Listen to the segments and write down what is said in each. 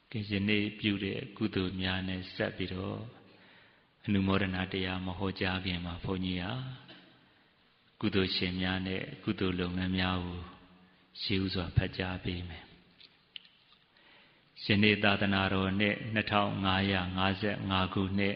ကယနေ့ပြုတဲ့ကုသိုလ်များနဲ့ဆက်ပြီးတော့အနုမောဒနာတရားမဟောကြားခင်မှာဘုန်းကြီးဟာကုသိုလ်ရှင်များနဲ့ကုသိုလ်လုပ်ငန်းများကိုရှေးဥစွာဖတ်ကြားပေးမယ်ရှင်နေ့သာသနာတော်နဲ့2555ခုနှစ်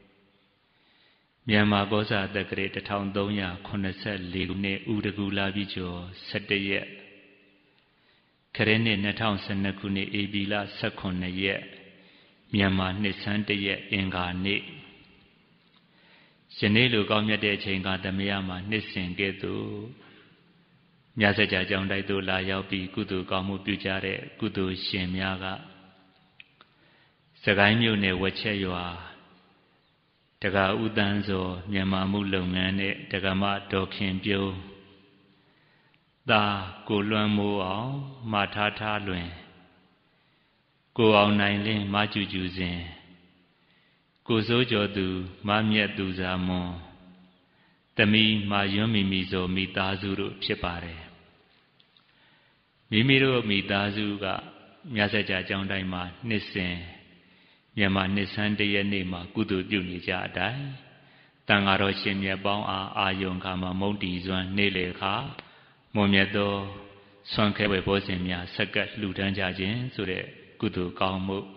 မြန်မာကောဇာတက္ကရာ1384ခုနှစ်ဥဒကူလာပြီးကျော်17ရက်ခရစ်နှစ်2012ခုနှစ်ဧပြီလ18ရက်မြန်မာနှစ်ဆန်း1ရက်အင်္ဂါနေ့ယနေ့လိုကောင်းမြတ်တဲ့အချိန်ကသမယမှာနှစ်စဉ်ကဲ့သို့မြတ်စကြာကြောင့်တိုက်သို့လာရောက်ပြီးကုသိုလ်ကောင်းမှုပြုကြတဲ့ကုသိုလ်ရှင်များကစကိုင်းမြို့နယ်ဝက်ချက်ရွာတက္ကဥတန်းစောမြန်မာမှုလုပ်ငန်းနဲ့တက္ကမဒေါ်ခင်ပြုံးသာကိုလွမ်းမိုးအောင်မထားလွင်ကိုအောင်နိုင်လင်းမကျူကျူစဉ်ကိုစိုးကျော်သူမမြတ်သူစာမွန်တမီမာယွန်းမီမီဇော်မိသားစုတို့ဖြစ်ပါတယ်မိမိတို့မိသားစုကမြတ်စကြာကျောင်းတိုင်းမှာနှစ်စဉ်မြန်မာနှစ်ဆန်း1ရက်နေ့မှာကုသိုလ်ပြုနေကြအတိုင်းတန်ဃာတော်ရှင်မြတ်ပေါင်းအားအာယုံခါမှာမုံတီစွမ်းနေ့လေခါမွန်မြတ်သောဆွမ်းခဲဝဲဘောဇင်များဆက်ကပ်လှူဒန်းကြခြင်းဆိုတဲ့ကုသိုလ်ကောင်းမှု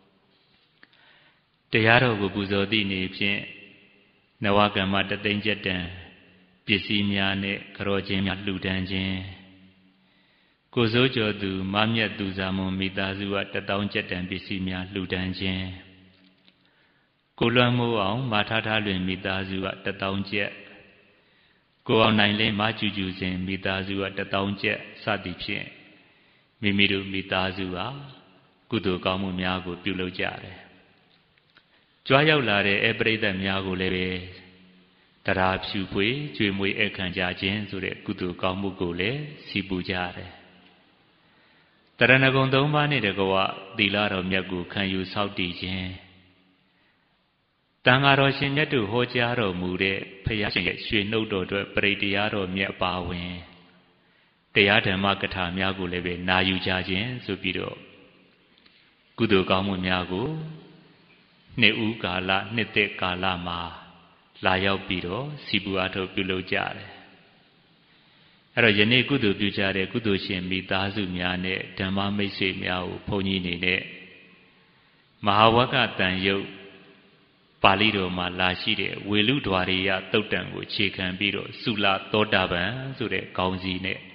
တရားတော်ကိုပူဇော်သည့်နေ့ဖြင့်နဝကမ္မတသိန်းကျက်တန်ပစ္စည်းများနဲ့ကြောခြင်းများလှူဒန်းခြင်းကိုစိုးကျော်သူမမြတ်သူစာမွန်မိသားစုက1000ကျက်တန်ပစ္စည်းများလှူဒန်းခြင်းကိုလွမ်းမိုးအောင်မထားလွင်မိသားစုက1000ကျက်ကိုအောင်နိုင်လင်းမကျူကျူစဉ်မိသားစုက1000ကျက်စသည်ဖြင့်မိမိတို့မိသားစုဟာကုသိုလ်ကောင်းမှုများကိုပြုလုပ်ကြတယ်ကြွားရောက်လာတဲ့ပရိသတ်များကိုလည်းပဲတရားဖြူဖွေကြွေမွေအခမ်းကြခြင်းဆိုတဲ့ကုသိုလ်ကောင်းမှုကိုလည်းစီပူကြတယ်တရဏဂုံ3ပါးနဲ့တကွသီလတော်မြတ်ကိုခံယူဆောက်တည်ခြင်းတန်ဃာတော်ရှင်မြတ်တို့ဟောကြားတော်မူတဲ့ဖယားရှင်ရဲ့ရွှေနှုတ်တော်အတွက်ပရိတရားတော်မြတ်အပါဝင်တရားဓမ္မကထာများကိုလည်းပဲနာယူကြခြင်းဆိုပြီးတော့ကုသိုလ်ကောင်းမှုများကိုနှစ်ဦးကာလနှစ်သက်ကာလမှာလာရောက်ပြီးတော့စီပူအားထုတ်ပြုလုပ်ကြတယ်အဲ့တော့ယနေ့ကုသိုလ်ပြုကြတဲ့ကုသိုလ်ရှင်မိသားစုများနဲ့ဓမ္မမိတ်ဆွေများကိုဘုန်းကြီးနေနဲ့မဟာဝကတန်ယုတ်ပါဠိတော်မှာလာရှိတဲ့ဝေလူဒွါရိယသုတ်တံကိုခြေခံပြီးတော့သုလသောတာပန်ဆိုတဲ့ခေါင်းစီနဲ့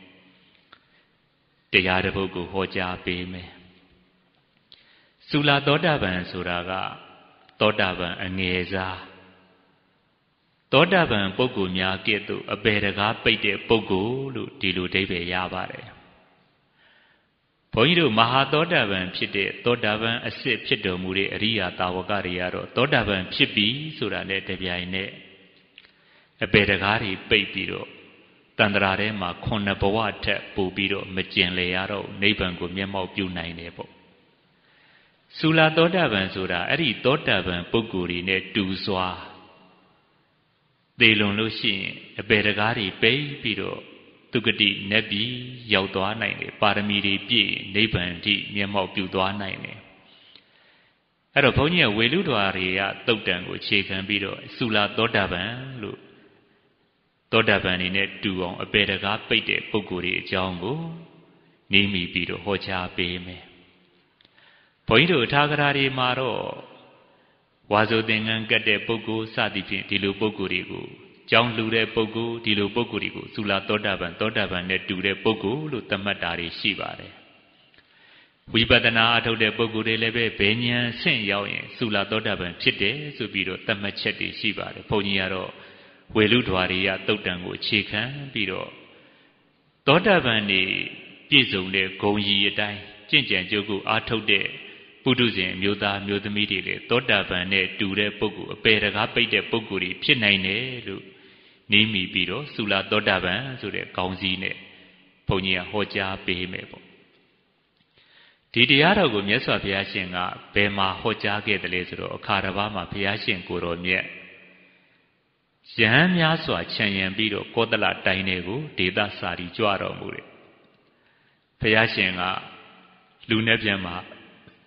တရားတစ်ပုဒ်ကိုဟောကြားပေးမယ်သုလသောတာပန်ဆိုတာကသောတာပန်အငယ်စားသောတာပန်ပုဂ္ဂိုလ်များကဲ့သို့အပေတကားပိတ်တဲ့ပုဂ္ဂိုလ်လို့ဒီလိုအဓိပ္ပာယ်ရပါတယ်ဘုန်းကြီးတို့မဟာသောတာပန်ဖြစ်တဲ့သောတာပန်အစစ်ဖြစ်တော်မူတဲ့အရိယာတာဝကတွေကတော့သောတာပန်ဖြစ်ပြီဆိုတာနဲ့တပြိုင်နက်အပေတကားတွေပိတ်ပြီးတော့တန်ត្រာထဲမှာ9ဘဝထက်ပိုပြီးတော့မကျင်လေရတော့နိဗ္ဗာန်ကိုမျက်မှောက်ပြုနိုင်တယ်ပေါ့သုလသောတာပန်ဆိုတာအဲ့ဒီသောတာပန်ပုဂ္ဂိုလ်တွေနဲ့တူစွာသေလွန်လို့ရှိရင်အပေတကားတွေပိတ်ပြီးတော့သူဂတိနတ်ပြည်ရောက်သွားနိုင်တယ်ပါရမီတွေပြည့်နိဗ္ဗာန်ထိမျက်မှောက်ပြုသွားနိုင်တယ်အဲ့တော့ဘုန်းကြီးကဝေလူဒွါတွေကတုတ်တံကိုခြေခံပြီးတော့သုလသောတာပန်လို့သောတာပန်နေနဲ့တူအောင်အပေတကားပိတ်တဲ့ပုဂ္ဂိုလ်တွေအကြောင်းကိုနေမိပြီးတော့ဟောကြားပေးမယ်ဘုန်းကြီးတို့ထာဂရာတွေမှာတော့ဝါဆိုသင်္ကန်းကတ်တဲ့ပုဂ္ဂိုလ်စသည်ဖြင့်ဒီလိုပုဂ္ဂိုလ်တွေကိုကြောင်းလှူတဲ့ပုဂ္ဂိုလ်ဒီလိုပုဂ္ဂိုလ်တွေကိုသုလသောတာပန်နဲ့တူတဲ့ပုဂ္ဂိုလ်လို့သတ်မှတ်တာတွေရှိပါတယ်ဝိပဿနာအထုတ်တဲ့ပုဂ္ဂိုလ်တွေလည်းပဲဘယ်ဉာဏ်ဆင့်ရောက်ရင်သုလသောတာပန်ဖြစ်တယ်ဆိုပြီးတော့သတ်မှတ်ချက်တွေရှိပါတယ်ဘုန်းကြီးကတော့ဝေလူဒွါရိယသုတ်တံကိုအခြေခံပြီးတော့သောတာပန်နေပြည့်စုံတဲ့ဂုဏ်ကြီးအတိုင်းကျင့်ကြံကြိုးကိုအားထုတ်တဲ့ပုထုဇဉ်အမျိုးသားမျိုးသမီးတွေလည်းသောတာပန်နဲ့တူတဲ့ပုဂ္ဂိုလ်အပေတကားပိတ်တဲ့ပုဂ္ဂိုလ်တွေဖြစ်နိုင်တယ်လို့နေမိပြီးတော့သုလသောတာပန်ဆိုတဲ့ခေါင်းစည်းနဲ့ဘုန်းကြီးကဟောကြားပေးမယ်ပေါ့ဒီတရားတော်ကိုမြတ်စွာဘုရားရှင်ကဘယ်မှာဟောကြားခဲ့တယ်လဲဆိုတော့အခါတစ်ပါးမှာဘုရားရှင်ကိုယ်တော်မြတ်ယဟန်များစွာခြံရံပြီးတော့ကောသလတိုင်းတွေကိုဒေသစာရီကြွတော်မူတယ်ဘုရားရှင်ကလူနဲ့ပြန်မှာ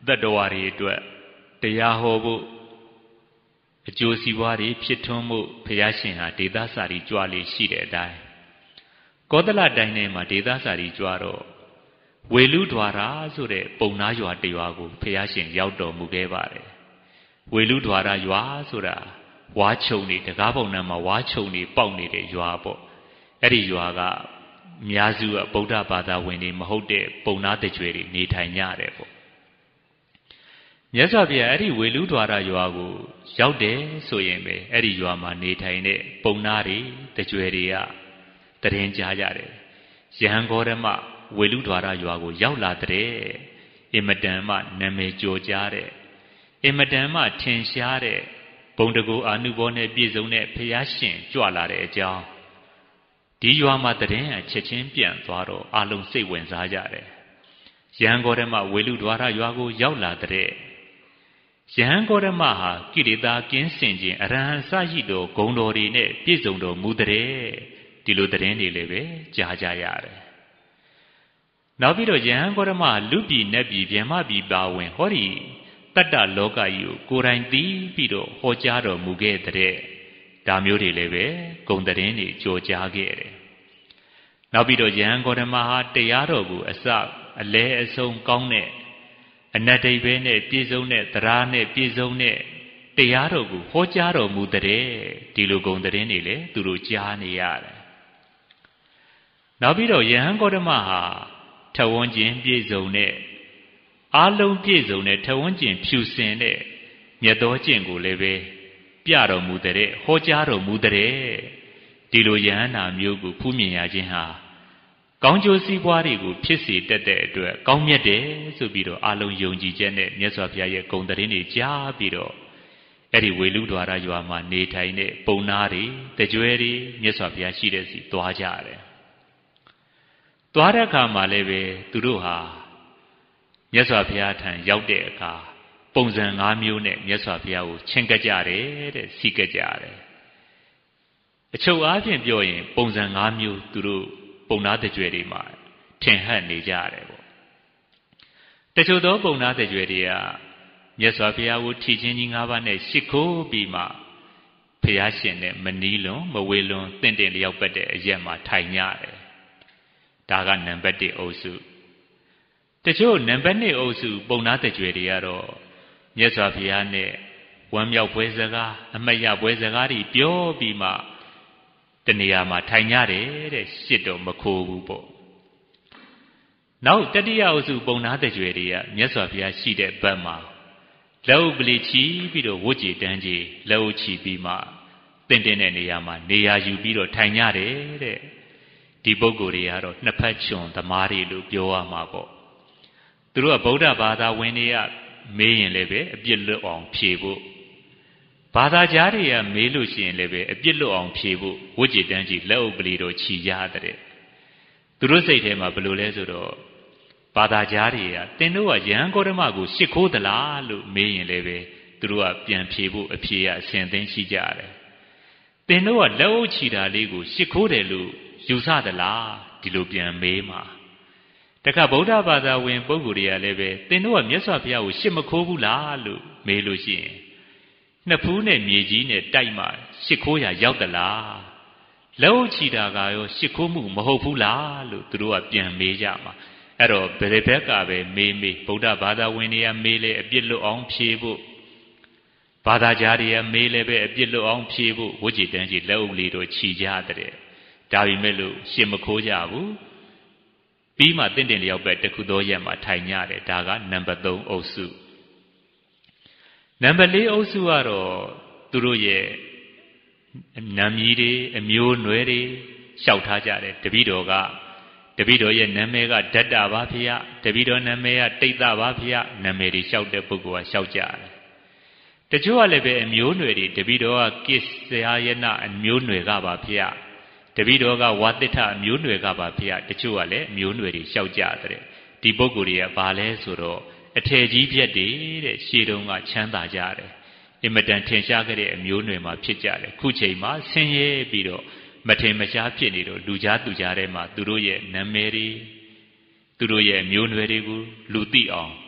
သက်တော်ရီအတွက်တရားဟောဖို့အကျိုးစီးပွားတွေဖြစ်ထွန်းမှုဘုရားရှင်ဟာဒေသစာရီကြွလေးရှိတဲ့အတိုင်းကောသလတိုင်းထဲမှာဒေသစာရီကြွတော့ဝေလူဒွါရာဆိုတဲ့ပုံနာရွာတရွာကိုဘုရားရှင်ရောက်တော်မူခဲ့ပါတယ်ဝေလူဒွါရာရွာဆိုတာဝါချုံနေတကားပုံနာမှာဝါချုံနေပေါက်နေတဲ့ရွာပေါ့အဲ့ဒီရွာကအများစုကဗုဒ္ဓဘာသာဝင်တွေမဟုတ်တဲ့ပုံနာတကြွယ်တွေနေထိုင်ကြတယ်ပေါ့မြတ်စွာဘုရားအဲ့ဒီဝေလူဒွါရရွာကိုရောက်တယ်ဆိုရင်ပဲအဲ့ဒီရွာမှာနေထိုင်တဲ့ပုံနာတွေတကြွယ်တွေကတရင်ကြားကြတယ်ယဟန်ဂေါရမဝေလူဒွါရရွာကိုရောက်လာတဲ့အင်မတန်မှနာမည်ကျော်ကြားတဲ့အင်မတန်မှထင်ရှားတဲ့ဘုံတကူအာနုဘောနဲ့ပြည့်စုံတဲ့ဘုရားရှင်ကြွလာတဲ့အကြောင်းဒီရွာမှာတရင်ချက်ချင်းပြန်သွားတော့အလုံးစိတ်ဝင်စားကြတယ်ယဟန်ဂေါရမဝေလူဒွါရရွာကိုရောက်လာတဲ့ယဟန်ဂေါရမဟာကိရိတာကင်းစင်ခြင်းအရဟံစရှိတော်ဂုံတော်တွေနဲ့ပြည့်စုံတော်မူတဲ့ဒီလိုသတင်းတွေလည်းပဲကြားကြရတယ်နောက်ပြီးတော့ယဟန်ဂေါရမလူပြည်နတ်ပြည်ဗြဟ္မပြည်ပါဝင်ဟောဒီတတ္တလောကကြီးကိုကိုယ်တိုင်သိပြီးတော့ဟောကြားတော်မူခဲ့တဲ့ဒါမျိုးတွေလည်းပဲဂုံသတင်းတွေကြော်ကြားခဲ့တယ်နောက်ပြီးတော့ယဟန်ဂေါရမဟာတရားတော်ကိုအစအလဲအဆုံးကောင်းတဲ့အနတ္တိဘဲနဲ့ပြည့်စုံတဲ့တရားနဲ့ပြည့်စုံတဲ့တရားတော်ကိုဟောကြားတော်မူတဲ့ဒီလိုဂုဏ်သတင်းတွေလည်းသူတို့ကြားနေရတယ်နောက်ပြီးတော့ယဟန်ဂေါတမဟာထဝန်းကျင်ပြည့်စုံတဲ့အားလုံးပြည့်စုံတဲ့ထဝန်းကျင်ဖြူစင်တဲ့မြတ်သောကျင့်ကိုလည်းပဲပြတော်မူတဲ့ဟောကြားတော်မူတဲ့ဒီလိုယဟန်နာမျိုးကိုဖူးမြင်ရခြင်းဟာကောင်းကျိုးစီးပွားတွေကိုဖြစ်စေတတ်တဲ့အတွက်ကောင်းမြတ်တယ်ဆိုပြီးတော့အလုံးယုံကြည်ချက်နဲ့မြတ်စွာဘုရားရဲ့ဂုဏ်သတင်းတွေကြားပြီးတော့အဲ့ဒီဝေလူဒွါရရွာမှာနေထိုင်တဲ့ပုံနာတွေတကြွယ်တွေမြတ်စွာဘုရားရှိတဲ့စီသွားကြတယ်။သွားတဲ့အခါမှာလည်းပဲသူတို့ဟာမြတ်စွာဘုရားထံရောက်တဲ့အခါပုံစံ၅မျိုးနဲ့မြတ်စွာဘုရားကိုချင့်ကပ်ကြတယ်တဲ့စီကပ်ကြတယ်။အချုပ်အားဖြင့်ပြောရင်ပုံစံ၅မျိုးသူတို့ပုံနာတကြွယ်တွေမှာထင်ဟပ်နေကြတယ်ပေါ့တချို့သောပုံနာတကြွယ်တွေကမြတ်စွာဘုရားကိုထီချင်းကြီး၅ပါးနဲ့ရှ िख ိုးပြီးမှဘုရားရှင်နဲ့မနီးလွန်မဝေလွန်တင့်တယ်လျောက်ပတ်တဲ့အရက်မှာထိုင်ကြတယ်ဒါကနံပါတ်1အုပ်စုတချို့နံပါတ်2အုပ်စုပုံနာတကြွယ်တွေကတော့မြတ်စွာဘုရားနဲ့ဝမ်းမြောက်ပွဲစကားအမတ်ရပွဲစကားတွေပြောပြီးမှတနေရာမှာထိုင်ကြတယ်တဲ့ရှစ်တော့မခိုးဘူးပေါ့နောက်တတိယအုပ်စုပုံနာတကြွယ်တွေကမြတ်စွာဘုရားရှိတဲ့ဘက်မှာလက်ဥပလိချီပြီးတော့ဝတ်ကြည်တန်းကြီးလက်ဥချီပြီးမှတင့်တဲ့နေရာမှာနေရာယူပြီးတော့ထိုင်ကြတယ်တဲ့ဒီပုဂ္ဂိုလ်တွေကတော့နှစ်ဖက်ချွန်သမားတွေလို့ပြောရမှာပေါ့သူတို့ကဗုဒ္ဓဘာသာဝင်တွေကမေးရင်လည်းပဲအပြစ်လွတ်အောင်ဖြေဖို့ဘာသာကြားတွေကမေးလို့ရှိရင်လည်းပဲအပြစ်လွတ်အောင်ဖြေဖို့ဝတ်ကြည်တန်းကြီးလက်ဥပလိတို့ခြီရတဲ့သူတို့စိတ်ထဲမှာဘယ်လိုလဲဆိုတော့ဘာသာကြားတွေကတင်တို့ကယဟန်ဂေါတမကိုရှ िख ိုးသလားလို့မေးရင်လည်းပဲသူတို့ကပြန်ဖြေဖို့အဖြေကအစဉ်သင်းရှိကြတယ်တင်တို့ကလက်အုပ်ချီတာလေးကိုရှ िख ိုးတယ်လို့ယူဆသလားဒီလိုပြန်မေးမှာတခါဗုဒ္ဓဘာသာဝင်ပုဂ္ဂိုလ်တွေကလည်းပဲတင်တို့ကမြတ်စွာဘုရားကိုရှ िख မခိုးဘူးလားလို့မေးလို့ရှိရင်နှစ်ဖူးနဲ့မြေကြီးနဲ့တိုက်မှရှ िख ိုးရရောက်သလားလက်အုပ်ချီတာကရောရှ िख ိုးမှုမဟုတ်ဘူးလားလို့သူတို့ကပြန်မေးကြမှာအဲ့တော့ဘယ်ဘက်ကပဲမေးဗုဒ္ဓဘာသာဝင်တွေကမေးလေအပြစ်လွတ်အောင်ဖြေဖို့ဘာသာကြားတွေကမေးလေပဲအပြစ်လွတ်အောင်ဖြေဖို့ဝတ်ကြည်တန်းကြီးလက်အုပ်လေးတို့ခြီကြတဲ့ဒါပေမဲ့လို့ရှ िख မခိုးကြဘူးပြီးမှတင့်တယ်လျောက်ပဲတခုသောရက်မှာထိုင်ကြတယ်ဒါကနံပါတ်3အုပ်စုနံပါတ်4အုပ်စုကတော့သူတို့ရဲ့နာမည်တွေအမျိုးနွယ်တွေလျှောက်ထားကြတယ်တပည့်တော်ရဲ့နာမည်ကဓတ္တပါဖေယတပည့်တော်နာမည်ကတိတ်တပါဖေယနာမည်တွေလျှောက်တဲ့ပုဂ္ဂိုလ်ကလျှောက်ကြတယ်တချို့ကလည်းပဲအမျိုးနွယ်တွေတပည့်တော်ကကိစ္စယနာအမျိုးနွယ်ကပါဖေယတပည့်တော်ကဝါတိထအမျိုးနွယ်ကပါဖေယတချို့ကလည်းအမျိုးနွယ်တွေလျှောက်ကြတဲ့ဒီပုဂ္ဂိုလ်တွေကဘာလဲဆိုတော့အထည်ကြီးပြက်တွေတဲ့ရှေးတုန်းကချမ်းသာကြတယ်အင်မတန်ထင်ရှားခဲ့တဲ့အမျိုးနွယ်မှာဖြစ်ကြတယ်ခုချိန်မှာဆင်းရဲပြီးတော့မထင်မရှားဖြစ်နေတော့လူကြားသူကြားထဲမှာသူတို့ရဲ့နာမည်တွေသူတို့ရဲ့မျိုးနွယ်တွေကိုလူသိအောင်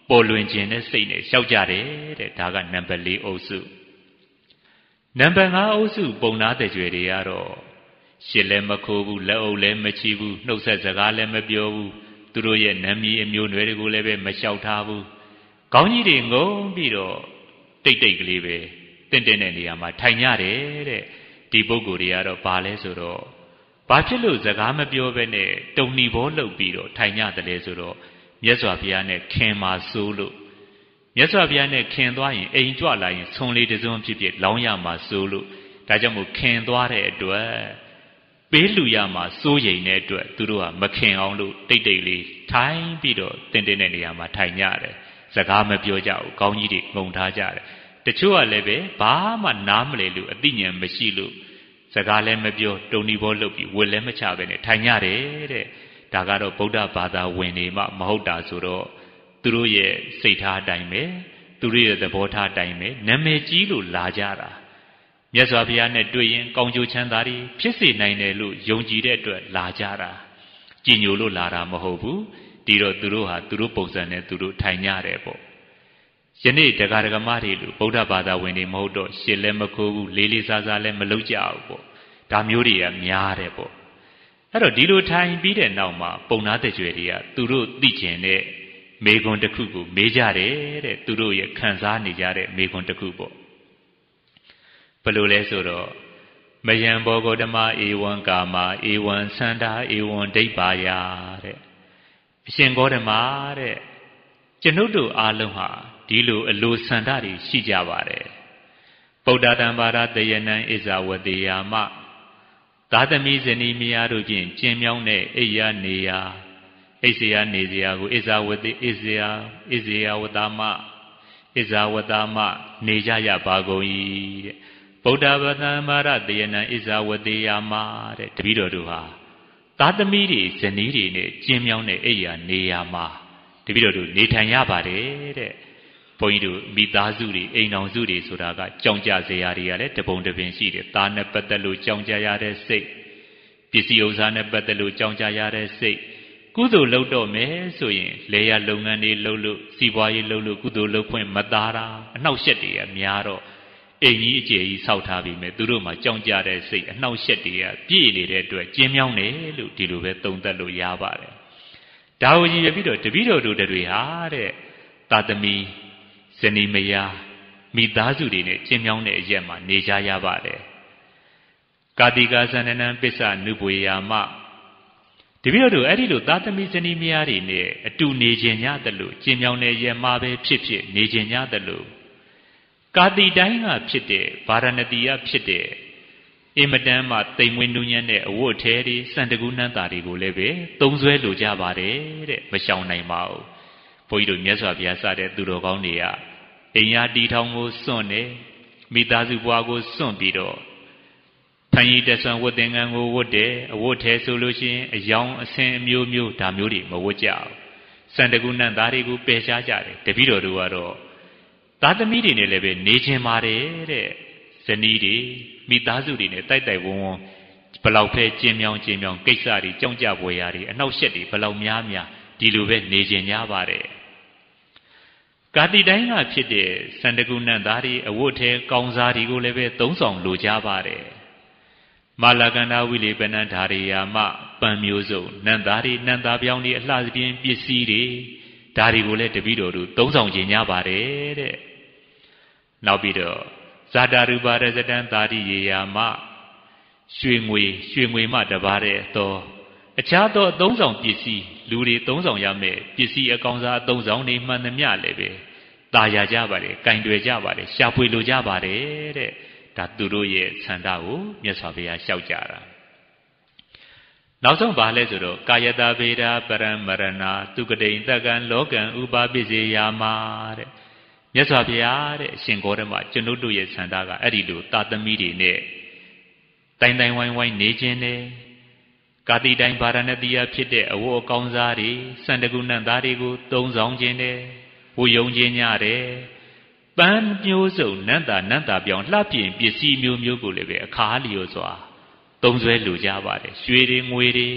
ပေါ်လွင်ခြင်းနဲ့စိတ်နဲ့လျှောက်ကြတယ်တဲ့ဒါကနံပါတ်4အုပ်စုနံပါတ်5အုပ်စုပုံနာတဲ့ကြွယ်တွေကတော့ရှစ်လည်းမခိုးဘူးလက်အုပ်လည်းမချီဘူးနှုတ်ဆက်စကားလည်းမပြောဘူးသူတို့ရဲ့နာမည်အမျိုးနွယ်တွေကိုလည်းပဲမလျှောက်ထားဘူးခေါင်းကြီးတွေငုံပြီးတော့တိတ်တိတ်ကလေးပဲတင့်တဲ့နေရာမှာထိုင်ကြတယ်တဲ့ဒီပုဂ္ဂိုလ်တွေကတော့ဘာလဲဆိုတော့ဘာဖြစ်လို့စကားမပြောဘဲနဲ့တုံနှီဘောလှုပ်ပြီးတော့ထိုင်ကြတယ်လဲဆိုတော့မြတ်စွာဘုရားနဲ့ခင်မာဆိုးလို့မြတ်စွာဘုရားနဲ့ခင်သွားရင်အိမ်ကြွလာရင်ဆွန်လေးတစ်စုံဖြစ်ဖြစ်လောင်းရမှာဆိုးလို့ဒါကြောင့်မို့ခင်သွားတဲ့အတွက်ပေးလူရမှာစိုးရိမ်တဲ့အတွက်သူတို့ကမခင်အောင်လို့တိတ်တိတ်လေးထိုင်ပြီးတော့တင်တဲ့နေရာမှာထိုင်ကြတယ်စကားမပြောကြဘူးခေါင်းကြီးတွေငုံထားကြတယ်တချို့ကလည်းပဲဘာမှနားမလည်လို့အသိဉာဏ်မရှိလို့စကားလည်းမပြောတုံဒီဘောလုပ်ပြီးဝယ်လည်းမချပဲနဲ့ထိုင်ကြတယ်တဲ့ဒါကတော့ဗုဒ္ဓဘာသာဝင်တွေမှမဟုတ်တာဆိုတော့သူတို့ရဲ့စိတ်ထားအတိုင်းပဲသူတို့ရဲ့သဘောထားအတိုင်းပဲနာမည်ကြီးလို့လာကြတာမြတ်စွာဘုရားနဲ့တွေ့ရင်ကောင်းကျိုးချမ်းသာတွေဖြစ်စေနိုင်တယ်လို့ယုံကြည်တဲ့အတွက်လာကြတာကြည်ညိုလို့လာတာမဟုတ်ဘူးဒီတော့သူတို့ဟာသူတို့ပုံစံနဲ့သူတို့ထိုင်ကြတယ်ပေါ့ယနေ့တရားဓမ္မတွေလို့ဗုဒ္ဓဘာသာဝင်တွေမဟုတ်တော့ရှစ်လည်းမခိုးဘူးလေးလေးစားစားလည်းမလုပ်ကြဘူးပေါ့ဒါမျိုးတွေကများတယ်ပေါ့အဲ့တော့ဒီလိုထိုင်ပြီးတဲ့နောက်မှာပုံနာတဲ့ကြွယ်တွေကသူတို့သိကျင်တဲ့မေခွန်းတစ်ခုကိုမေးကြတယ်တဲ့သူတို့ရဲ့ခံစားနေကြတဲ့မေခွန်းတစ်ခုပေါ့ဘယ်လိုလဲဆိုတော့မယံဘောဂဓမ္မဧဝံကာမဧဝံသန္တာဧဝံဒိဋ္ဌာယတဲ့အရှင်ဂေါတမတဲ့ကျွန်ုပ်တို့အားလုံးဟာဒီလိုအလိုဆန္ဒတွေရှိကြပါတယ်ဗုဒ္ဓတံပါရတယနံဣဇဝတေယမသာသမီဇနီးမယားတို့ဖြင့်ကျင်းမြောင်းတဲ့အိယာနေရာအိစရာနေစရာကိုဣဇဝတေဣဇရာဝတမဣဇဝတမနေကြရပါကုန်၏တဲ့ဗုဒ္ဓဘာသာပါရတယနံဣဇဝတေယမတဲ့တပည့်တော်တို့ဟာသာသမီတွေဇနီးတွေနဲ့ကျင်းမြောင်းတဲ့အိယာနေရာမှာတပည့်တော်တို့နေထိုင်ရပါတယ်တဲ့ဘုန်းကြီးတို့မိသားစုတွေအိမ်တော်စုတွေဆိုတာကကြောင်ကြစရာတွေကလည်းတပုံတပင်ရှိတယ်သားနဲ့ပတ်သက်လို့ကြောင်ကြရတဲ့စိတ်ပစ္စည်းဥစ္စာနဲ့ပတ်သက်လို့ကြောင်ကြရတဲ့စိတ်ကုသိုလ်လုပ်တော့မယ်ဆိုရင်လေယာလုပ်ငန်းတွေလုပ်လို့စီးပွားရေးလုပ်လို့ကုသိုလ်လုပ်ခွင့်မသားတာအနှောက်အယှက်တွေများတော့အိမ်ကြီးအကျယ်ကြီးဆောက်ထားပြီးမယ်သူတို့မှကြောင်ကြတဲ့စိတ်အနှောက်အယှက်တွေကပြည့်နေတဲ့အတွက်ကျင်းမြောင်းတယ်လို့ဒီလိုပဲသုံးသပ်လို့ရပါတယ်ဒါကိုကြည့်ရပြီးတော့တပည့်တော်တို့တွေဟာတဲ့သာသမီဇနီးမယားမိသားစုတွေနဲ့ကျင်းမြောင်းတဲ့အရက်မှာနေကြရပါတယ်ကာတိကာသန္နနံပစ္စနုပွေယာမတပည့်တော်တို့အဲ့ဒီလိုသာသမီဇနီးမယားတွေနဲ့အတူနေခြင်းရတယ်လို့ကျင်းမြောင်းတဲ့ရက်မှာပဲဖြစ်ဖြစ်နေခြင်းရတယ်လို့ကာတိတိုင်းကဖြစ်တဲ့ဗာရဏသီကဖြစ်တဲ့အင်မတန်မှတိမ်မွေးနူးညံ့တဲ့အဝတ်အထည်တွေစံတကူနှံတာတွေကိုလည်းပဲသုံးစွဲလိုကြပါတယ်တဲ့မရှောင်နိုင်ပါဘူးဘုန်းကြီးတို့မြတ်စွာဘုရားစတဲ့သူတော်ကောင်းတွေကအိမ်ယာတီထောင်ကိုစွန့်တယ်မိသားစုဘဝကိုစွန့်ပြီးတော့ဖန်ရီတဆွမ်းဝတ်သင်္ကန်းကိုဝတ်တယ်အဝတ်ထဲဆိုလို့ရှိရင်အယောင်အဆင်းအမျိုးမျိုးဒါမျိုးတွေမဝတ်ကြဘူးစံတကူနံသားတွေကိုပယ်ရှားကြတယ်တပည့်တော်တို့ကတော့သာသမီတွေနဲ့လည်းပဲနေခြင်းပါတယ်တဲ့ဇနီးတွေမိသားစုတွေနဲ့တိုက်တိုက်ဝုန်းဝုန်းဘလောက်ပဲကျင်းမြောင်းကိစ္စတွေကြောက်ကြပွေရာတွေအနှောက်အယှက်တွေဘလောက်များဒီလိုပဲနေခြင်းများပါတယ်ကာတိတိုင်းကဖြစ်တဲ့စန္ဒကုနံသားတွေအဝတ်ထဲကောင်းစားတွေကိုလည်းပဲသုံးဆောင်လိုကြပါတယ်မာလကန္တာဝိလေပနံဓာရိယာမပံမျိုးစုံနံသားတွေနံသားပြောင်းတွေအလှပြင်းပစ္စည်းတွေဒါတွေကိုလည်းတပည့်တော်တို့သုံးဆောင်ခြင်းများပါတယ်တဲ့နောက်ပြီးတော့ဇာတာရူပရဇတံသာရိယေယာမရွှေငွေမှတပါးတဲ့သောအခြားသောအသုံးဆောင်ပစ္စည်းလူတွေသုံးဆောင်ရမယ်ပစ္စည်းအကောင်စားအသုံးဆောင်တွေမှန်သမျှလည်းပဲတာယာကြပါတယ်ကင်တွယ်ကြပါတယ်ရှာဖွေလိုကြပါတယ်တဲ့ဒါသူတို့ရဲ့ဆန္ဒကိုမြတ်စွာဘုရားလျှောက်ကြတာနောက်ဆုံးဘာလဲဆိုတော့ကာယတဗေဒပရမရဏသူကတိန်တက္ကံလောကံဥပါပိစေယာမတဲ့မြတ်စွာဘုရားတဲ့အရှင်ဂေါတမကျွန်ုပ်တို့ရဲ့ဆန္ဒကအဲ့ဒီလိုသာသမီတွေနဲ့တိုင်ဝိုင်းနေခြင်းနဲ့ကာတိတိုင်းဗာရဏသီယဖြစ်တဲ့အဝတ်အကောင်းစားတွေစန္ဒကုဏ္ဍသားတွေကိုသုံးဆောင်ခြင်းနဲ့ဝူယုံခြင်းညတယ်ပန်းမျိုးစုံနန္တာပြောင်းလှပြင်ပစ္စည်းမျိုးကိုလည်းပဲအခါလျော်စွာသုံးစွဲလိုကြပါတယ်ရွှေတွေငွေတွေ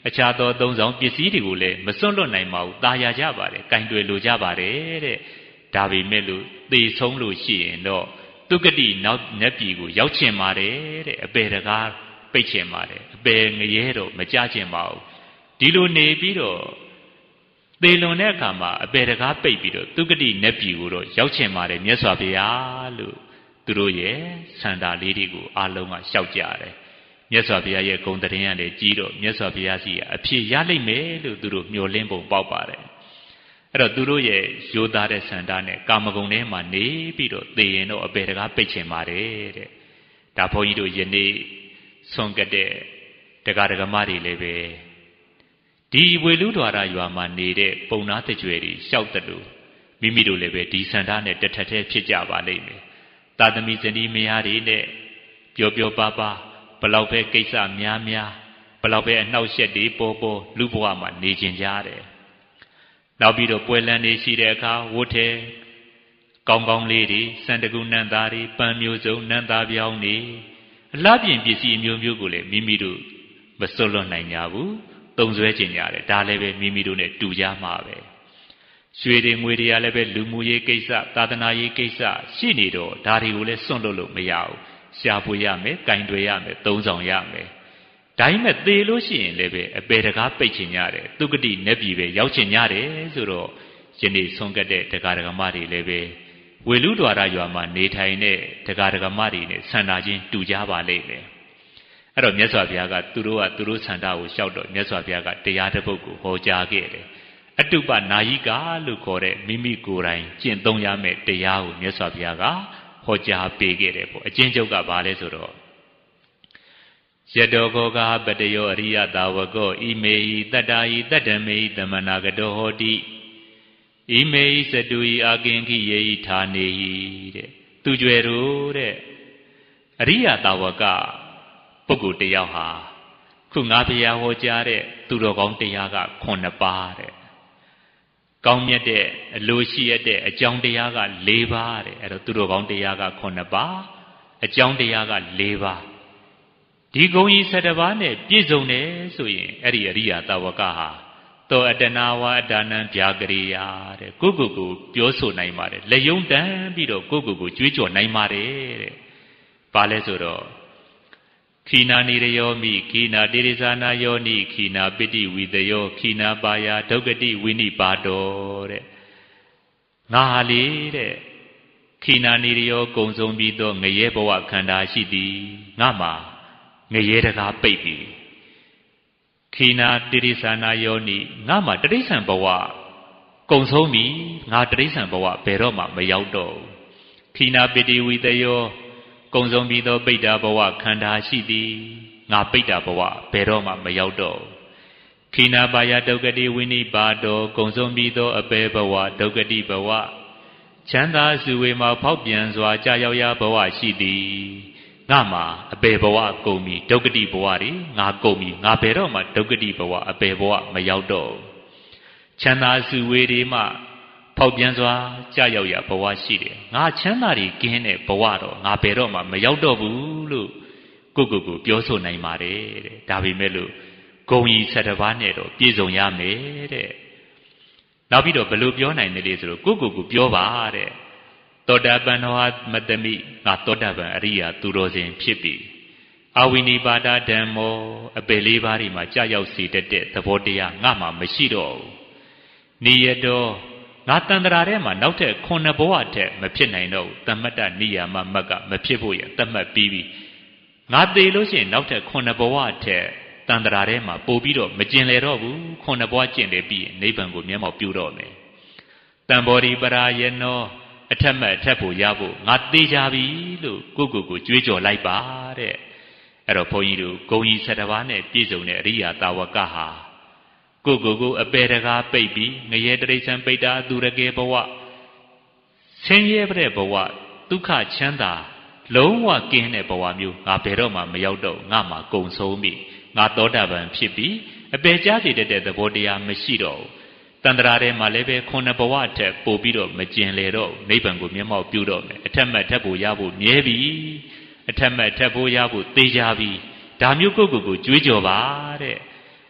အခြားသောသုံးဆောင်ပစ္စည်းတွေကိုလည်းမစွန့်လွတ်နိုင်ပါဘူးတာယာကြပါတယ်ကင်တွေလိုကြပါတယ်တဲ့ဒါပေမဲ့လို့သေဆုံးလို့ရှိရင်တော့သူကတိနောက်နတ်ပြည်ကိုရောက်ချင်ပါတယ်တဲ့အပေတကားပိတ်ချင်ပါတယ်အပေငရဲတော့မကြချင်ပါဘူးဒီလိုနေပြီးတော့သေလွန်တဲ့အခါမှာအပေတကားပိတ်ပြီးတော့သူကတိနတ်ပြည်ကိုတော့ရောက်ချင်ပါတယ်မြတ်စွာဘုရားလို့သူတို့ရဲ့ဆန္ဒလေးတွေကိုအားလုံးကရှောက်ကြတယ်မြတ်စွာဘုရားရဲ့ဂုဏ်တရင်ကလည်းကြီးတော့မြတ်စွာဘုရားစီကအဖြစ်ရလိမ့်မယ်လို့သူတို့မျှော်လင့်ပုံပေါက်ပါတယ်အဲ့တော့သူတို့ရဲ့ရိုးသားတဲ့ဆန္ဒနဲ့ကာမဂုဏ်ထဲမှာနေပြီးတော့သေရင်တော့အပေတကားပိတ်ချင်ပါတယ်တဲ့ဒါဘုန်းကြီးတို့ယနေ့ဆွန်ကတဲ့တရားဓမ္မတွေလည်းပဲဒီဝေလူဒွါရရွာမှာနေတဲ့ပုံနာတကြွယ်တွေရှောက်တယ်လို့မိမိတို့လည်းပဲဒီဆန္ဒနဲ့တထက်ထဲဖြစ်ကြပါလိမ့်မယ်သာသမီဇနီးမယားတွေနဲ့ပျော်ပျော်ပါပါဘလောက်ပဲကိစ္စများများဘလောက်ပဲအနှောက်အယှက်တွေပေါ်ပေါ်လူဘဝမှာနေကျင်ကြတယ်နောက်ပြီးတော့ပွဲလန်းနေရှိတဲ့အခါဝတ်ထဲကောင်းကောင်းလေးတွေစံတကူနန်းသားတွေပန်းမျိုးစုံနန်းသားပြောင်းတွေအလှပြင်ပစ္စည်းအမျိုးမျိုးကိုလည်းမိမိတို့မစွန့်လွတ်နိုင်ကြဘူးသုံးဆွဲကျင်ကြတယ်ဒါလည်းပဲမိမိတို့နဲ့တူကြမှာပဲရွှေတွေငွေတွေကလည်းပဲလူမှုရေးကိစ္စသာသနာရေးကိစ္စရှိနေတော့ဒါတွေကိုလည်းစွန့်လွတ်လို့မရဘူးရှာဖွေရမယ်ကင်တွေရမယ်သုံးဆောင်ရမယ်ဒါပေမဲ့သေလို့ရှိရင်လည်းပဲအပေတကားပိတ်ချင်ကြတယ်သူကတိနတ်ပြည်ပဲရောက်ချင်ကြတယ်ဆိုတော့ယနေ့ဆုံးကတဲ့တရားဓမ္မတွေလည်းပဲဝေလူဒွါရရွာမှာနေထိုင်တဲ့တရားဓမ္မတွေနဲ့ဆန္ဒချင်းတူကြပါလိမ့်မယ်အဲ့တော့မြတ်စွာဘုရားကသူတို့ဆန္ဒကိုလျှောက်တော့မြတ်စွာဘုရားကတရားတစ်ပုဒ်ကိုဟောကြားခဲ့တယ်အတုပနာယိကာလို့ခေါ်တဲ့မိမိကိုယ်တိုင်ကျင့်သုံးရမယ့်တရားကိုမြတ်စွာဘုရားကဟောကြားပေးခဲ့တယ်ပေါ့အကျဉ်းချုပ်ကဘာလဲဆိုတော့ယတောခောကပတယောအရိယတာဝကောဣမေဟိတတ္တာဟိတတ္တမေဟိသမနာကတောဟောတိဣမေဟိစတုဟိအာကင်ခိယေဟိဌာနေဟိတဲ့သူကြွယ်တို့တဲ့အရိယတာဝကပုဂ္ဂိုလ်တယောက်ဟာခုငါဘုရားဟောကြားတဲ့သူတော်ကောင်းတရားက9ပါးတဲ့ကောင်းမြတ်တဲ့အလိုရှိရတဲ့အကြောင်းတရားက4ပါးတဲ့အဲ့တော့သူတော်ကောင်းတရားက9ပါးအကြောင်းတရားက4ပါးဒီဂုဏ်ကြီး7ပါးနဲ့ပြည့်စုံတယ်ဆိုရင်အဲ့ဒီအရိယတာဝကဟာသောအတနာဝအဒါနံဗျာကရိယာတဲ့ကိုပြောဆိုနိုင်ပါတယ်လက်ယုံတန်းပြီးတော့ကိုကြွေးကြော်နိုင်ပါတယ်တဲ့ဘာလဲဆိုတော့ခိနာနိရယောမိခိနာတိရိဇာနာယောနိခိနာပိတိဝိတယောခိနာပါယဒုက္ကတိဝိနိပါတောတဲ့ငါဟာလေတဲ့ခိနာနိရယောကုံဆုံးပြီးတော့ငရဲဘဝခန္ဓာရှိသည်ငါမှာငရဲတကားပိတ်ပြီခိနာတိရိဇာနာယောနိငါမှာတရိစ္ဆာန်ဘဝကုံဆုံးပြီငါတရိစ္ဆာန်ဘဝဘယ်တော့မှမရောက်တော့ခိနာပိတိဝိတယောကုံဆုံးပြီးသောပိဋ္ဌာဘဝခန္ဓာရှိသည်ငါပိဋ္ဌာဘဝဘယ်တော့မှမရောက်တော့ခိနာပါယဒုက္ကတိဝိနိပါတောကုံဆုံးပြီးသောအပေဘဝဒုက္ကတိဘဝချမ်းသာစုဝေမှာဖောက်ပြန်စွာကြာရောက်ရာဘဝရှိသည်ငါမှာအပေဘဝကုန်ပြီဒုက္ကတိဘဝတွေငါကုန်ပြီငါဘယ်တော့မှဒုက္ကတိဘဝအပေဘဝမရောက်တော့ချမ်းသာစုဝေတွေမှဖောက်ပြန်စွာကြာရောက်ရဘဝရှိတယ်ငါချမ်းသာတွေကင်းတဲ့ဘဝတော့ငါဘယ်တော့မှမရောက်တော့ဘူးလို့ကိုပြောဆိုနိုင်ပါတယ်တဲ့ဒါပေမဲ့လို့ဂုံကြီး7ပါးနဲ့တော့ပြည့်စုံရမယ်တဲ့နောက်ပြီးတော့ဘယ်လိုပြောနိုင်တယ်လဲဆိုတော့ကိုပြောပါတဲ့သောတာပန်ဟောမတမိငါသောတာပန်အရိယာသူတော်စင်ဖြစ်ပြီအဝိနိပါဒဓမ္မောအပေ4ပါးဒီမှာကြာရောက်စေတတ်တဲ့သဘောတရားငါမှမရှိတော့ဘူးနိယတောငါတန်တရာထဲမှာနောက်ထပ်9ဘဝထက်မဖြစ်နိုင်တော့ဘူးတမ္မတ္တနိယာမမတ်ကမဖြစ်ဖို့ရသတ်မှတ်ပြီးပြီငါသေလို့ရှိရင်နောက်ထပ်9ဘဝထက်တန်တရာထဲမှာပို့ပြီးတော့မကျင်လေတော့ဘူး9ဘဝကျင့်တယ်ပြီးရင်နိဗ္ဗာန်ကိုမျက်မှောက်ပြုတော့မယ်တံဘောဓိပရာယေနောအထက်မဲ့အထက်ဖို့ရဖို့ငါသေချာပြီလို့ကိုကြွေးကြော်လိုက်ပါတဲ့အဲ့တော့ဘုန်းကြီးတို့ဂုံကြီး7ပါးနဲ့ပြည့်စုံတဲ့အရိယာတာဝကဟာကိုအပေတကားပိတ်ပြီးငရဲတိရစ္ဆာန်ပိဋ္ဌာသူရကေဘဝဆင်းရဲတဲ့ဘဝဒုက္ခချမ်းသာလုံးဝကင်းတဲ့ဘဝမျိုးငါဘယ်တော့မှမရောက်တော့ငါမှကုံဆုံးပြီငါသောတာပန်ဖြစ်ပြီးအပေကြားစေတဲ့သဘောတရားမရှိတော့ဘူးတန်ត្រာထဲမှာလည်းပဲ9ဘဝထက်ပို့ပြီးတော့မကျင်လေတော့နိဗ္ဗာန်ကိုမျက်မှောက်ပြုတော့မယ်အထက်မှတ်ထက်ဖို့ရဖို့မြဲပြီအထက်မှတ်ထက်ဖို့ရဖို့သေချာပြီဒါမျိုးကိုကြွေးကြော်ပါတဲ့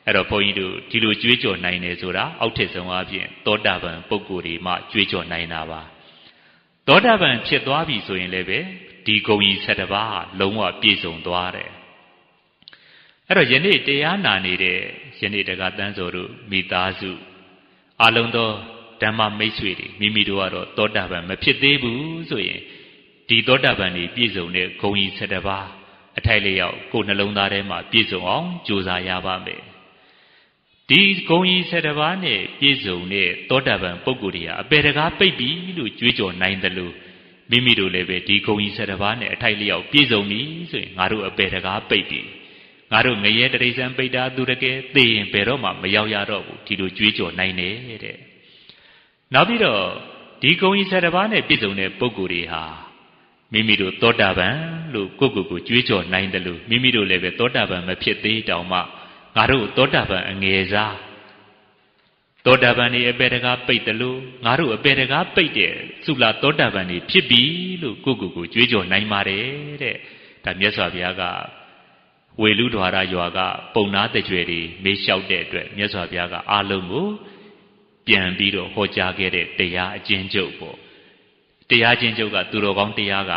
အဲ့တော့ဘုန်းကြီးတို့ဒီလိုကြွေးကြော်နိုင်တယ်ဆိုတာအောက်ထစ်ဆုံးအပြင်သောတာပန်ပုဂ္ဂိုလ်တွေမှကြွေးကြော်နိုင်တာပါသောတာပန်ဖြစ်သွားပြီဆိုရင်လည်းပဲဒီဂုဏ်ကြီး7ပါးလုံးဝပြည့်စုံသွားတယ်အဲ့တော့ယနေ့တရားနာနေတဲ့ယနေ့တက္ကသန်းစောတို့မိသားစုအလုံးသောဓမ္မမိတ်ဆွေတွေမိမိတို့ကတော့သောတာပန်မဖြစ်သေးဘူးဆိုရင်ဒီသောတာပန်ကြီးပြည့်စုံတဲ့ဂုဏ်ကြီး7ပါးအထိုက်လျောက်ကိုယ်နှလုံးသားထဲမှာပြည့်စုံအောင်ကြိုးစားရပါမယ်ဒီဂုဏ်ကြီး7ပါးနဲ့ပြည့်စုံတဲ့သောတာပန်ပုဂ္ဂိုလ်တွေဟာအပေတကားပိတ်ပြီလို့ကြွေးကြော်နိုင်တယ်လို့မိမိတို့လည်းပဲဒီဂုဏ်ကြီး7ပါးနဲ့အထိုက်လျောက်ပြည့်စုံပြီဆိုရင်ငါတို့အပေတကားပိတ်ပြီငါတို့ငရဲတရိစ္ဆာန်ပိတ်တာသူတကယ်သိရင်ဘယ်တော့မှမရောက်ရတော့ဘူးဒီလိုကြွေးကြော်နိုင်တယ်တဲ့နောက်ပြီးတော့ဒီဂုဏ်ကြီး7ပါးနဲ့ပြည့်စုံတဲ့ပုဂ္ဂိုလ်တွေဟာမိမိတို့သောတာပန်လို့ကိုကြွေးကြော်နိုင်တယ်လို့မိမိတို့လည်းပဲသောတာပန်မဖြစ်သေးတောင်မှငါတို့သောတာပန်အငယ်စားသောတာပန်နေအပေတကားပိတ်တယ်လို့ငါတို့အပေတကားပိတ်တဲ့သုလသောတာပန်နေဖြစ်ပြီလို့ကိုကြွေးကြော်နိုင်ပါတယ်တဲ့ဒါမြတ်စွာဘုရားကဝေလူဒွါရရွာကပုံနာတကြွယ်တွေမေးလျှောက်တဲ့အတွက်မြတ်စွာဘုရားကအားလုံးကိုပြန်ပြီးတော့ဟောကြားခဲ့တဲ့တရားအကျဉ်းချုပ်ပေါ့တရားချင်းချုပ်ကသူတော်ကောင်းတရားက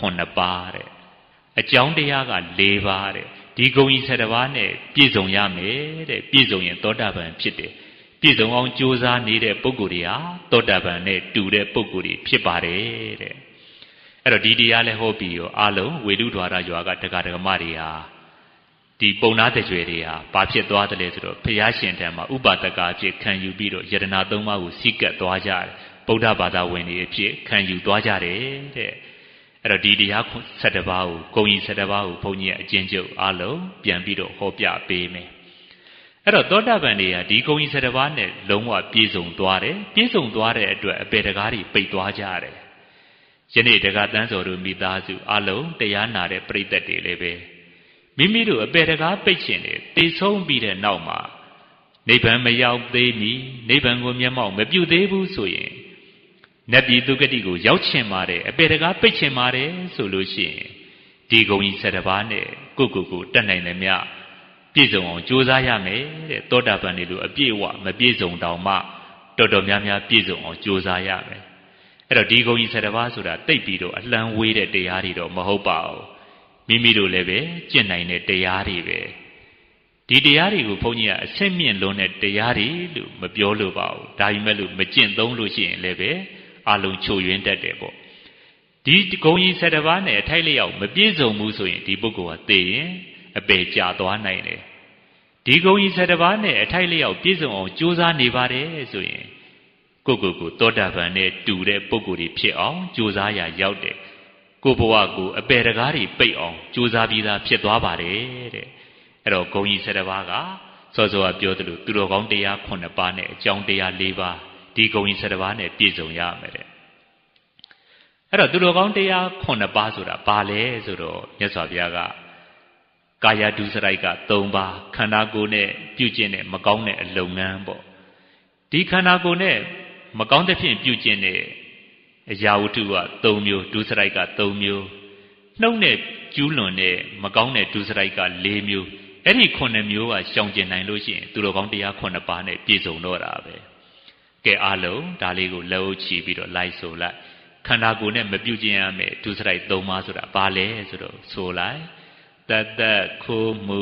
9ပါးတဲ့အကြောင်းတရားက4ပါးတဲ့ဒီဂုဏ်ကြီး7ပါးနဲ့ပြည့်စုံရမယ်တဲ့ပြည့်စုံရင်သောတာပန်ဖြစ်တယ်ပြည့်စုံအောင်ကြိုးစားနေတဲ့ပုဂ္ဂိုလ်တွေဟာသောတာပန်နဲ့တူတဲ့ပုဂ္ဂိုလ်တွေဖြစ်ပါတယ်တဲ့အဲ့တော့ဒီတရားလည်းဟောပြီးရောအလုံးဝေလူဒွါရရွာကတရားဓမ္မတွေဟာဒီပုံနာတကြွယ်တွေဟာဘာဖြစ်သွားတယ်လဲဆိုတော့ဘုရားရှင်ထံမှာဥပါဒကအဖြစ်ခံယူပြီးတော့ယတနာ3ပါးကိုစိကပ်သွားကြတယ်ဗုဒ္ဓဘာသာဝင်တွေအဖြစ်ခံယူသွားကြတယ်တဲ့အဲ့တော့ဒီတရား7ပါးကိုဂုဏ်ကြီး7ပါးကိုဘုန်းကြီးအကျဉ်းချုပ်အားလုံးပြန်ပြီးတော့ဟောပြပေးမယ်အဲ့တော့သောတာပန်တွေဟာဒီဂုဏ်ကြီး7ပါးနဲ့လုံးဝပြည့်စုံသွားတယ်ပြည့်စုံသွားတဲ့အတွက်အပေတကားတွေပိတ်သွားကြတယ်ယနေ့တက္ကသန်းစောတို့မိသားစုအားလုံးတရားနာတဲ့ပရိသတ်တွေလည်းပဲမိမိတို့အပေတကားပိတ်ခြင်းတွေတည်ဆုံးပြီးတဲ့နောက်မှာနိဗ္ဗာန်မရောက်သေးမီနိဗ္ဗာန်ကိုမျက်မှောက်မပြုသေးဘူးဆိုရင်နတ်ပြည်သူဂတိကိုရောက်ချင်ပါတယ်အပေတကားပိတ်ချင်ပါတယ်ဆိုလို့ရှိရင်ဒီဂုဏ်ကြီး7ပါးနဲ့ကိုတတ်နိုင်တယ်မြပြည့်စုံအောင်ကြိုးစားရမယ်တဲ့သောတာပန်တွေလိုအပြည့်အဝမပြည့်စုံတောင်မှတော်တော်များများပြည့်စုံအောင်ကြိုးစားရမယ်အဲ့တော့ဒီဂုဏ်ကြီး7ပါးဆိုတာတိတ်ပြီးတော့အလှမ်းဝေးတဲ့တရားတွေတော့မဟုတ်ပါဘူးမိမိတို့လည်းပဲကျင့်နိုင်တဲ့တရားတွေပဲဒီတရားတွေကိုဘုန်းကြီးကအဆင့်မြင့်လွန်းတဲ့တရားတွေလို့မပြောလို့ပါဘူးဒါပေမဲ့လို့မကျင့်သုံးလို့ရှိရင်လည်းပဲအလုံးချိုယွင်းတတ်တယ်ပေါ့ဒီဂုဏ်ကြီး7ပါးနဲ့အထိုက်လျောက်မပြည့်စုံဘူးဆိုရင်ဒီပုဂ္ဂိုလ်ဟာသိရင်အပေကျသွားနိုင်တယ်ဒီဂုဏ်ကြီး7ပါးနဲ့အထိုက်လျောက်ပြည့်စုံအောင်ကြိုးစားနေပါတယ်ဆိုရင်ကိုသောတာပန်နဲ့တူတဲ့ပုဂ္ဂိုလ်တွေဖြစ်အောင်ကြိုးစားရရောက်တယ်ကိုဘဝကိုအပေတကားတွေပိတ်အောင်ကြိုးစားပြီးသားဖြစ်သွားပါတယ်တဲ့အဲ့တော့ဂုဏ်ကြီး7ပါးကစောစောကပြောသလိုသူတော်ကောင်းတရား9ပါးနဲ့အကြောင်းတရား4ပါးဒီဂုဏ်ကြီး7ပါးနဲ့ပြည့်စုံရမယ်တဲ့အဲ့တော့သူတော်ကောင်းတရား9ပါးဆိုတာဘာလဲဆိုတော့မြတ်စွာဘုရားကကာယဒုစရိုက်က3ပါးခန္ဓာကိုယ်နဲ့ပြုကျင့်တဲ့မကောင်းတဲ့အလုပ်ငန်းပေါ့ဒီခန္ဓာကိုယ်နဲ့မကောင်းတဲ့ဖြင့်ပြုကျင့်တဲ့အရာဝတ္ထုက3မျိုးဒုစရိုက်က3မျိုးနှုတ်နဲ့ကျူးလွန်တဲ့မကောင်းတဲ့ဒုစရိုက်က4မျိုးအဲ့ဒီ9မျိုးကရှောင်ကျင်နိုင်လို့ရှိရင်သူတော်ကောင်းတရား9ပါးနဲ့ပြည့်စုံတော့တာပဲကဲအားလုံးဒါလေးကိုလက်အုပ်ချီပြီးတော့လိုက်ဆိုလိုက်ခန္ဓာကိုယ်နဲ့မပြုကျင့်ရမယ်ဒုစရိုက်3ပါးဆိုတာဘာလဲဆိုတော့ဆိုလိုက်တတ္တခိုးမှု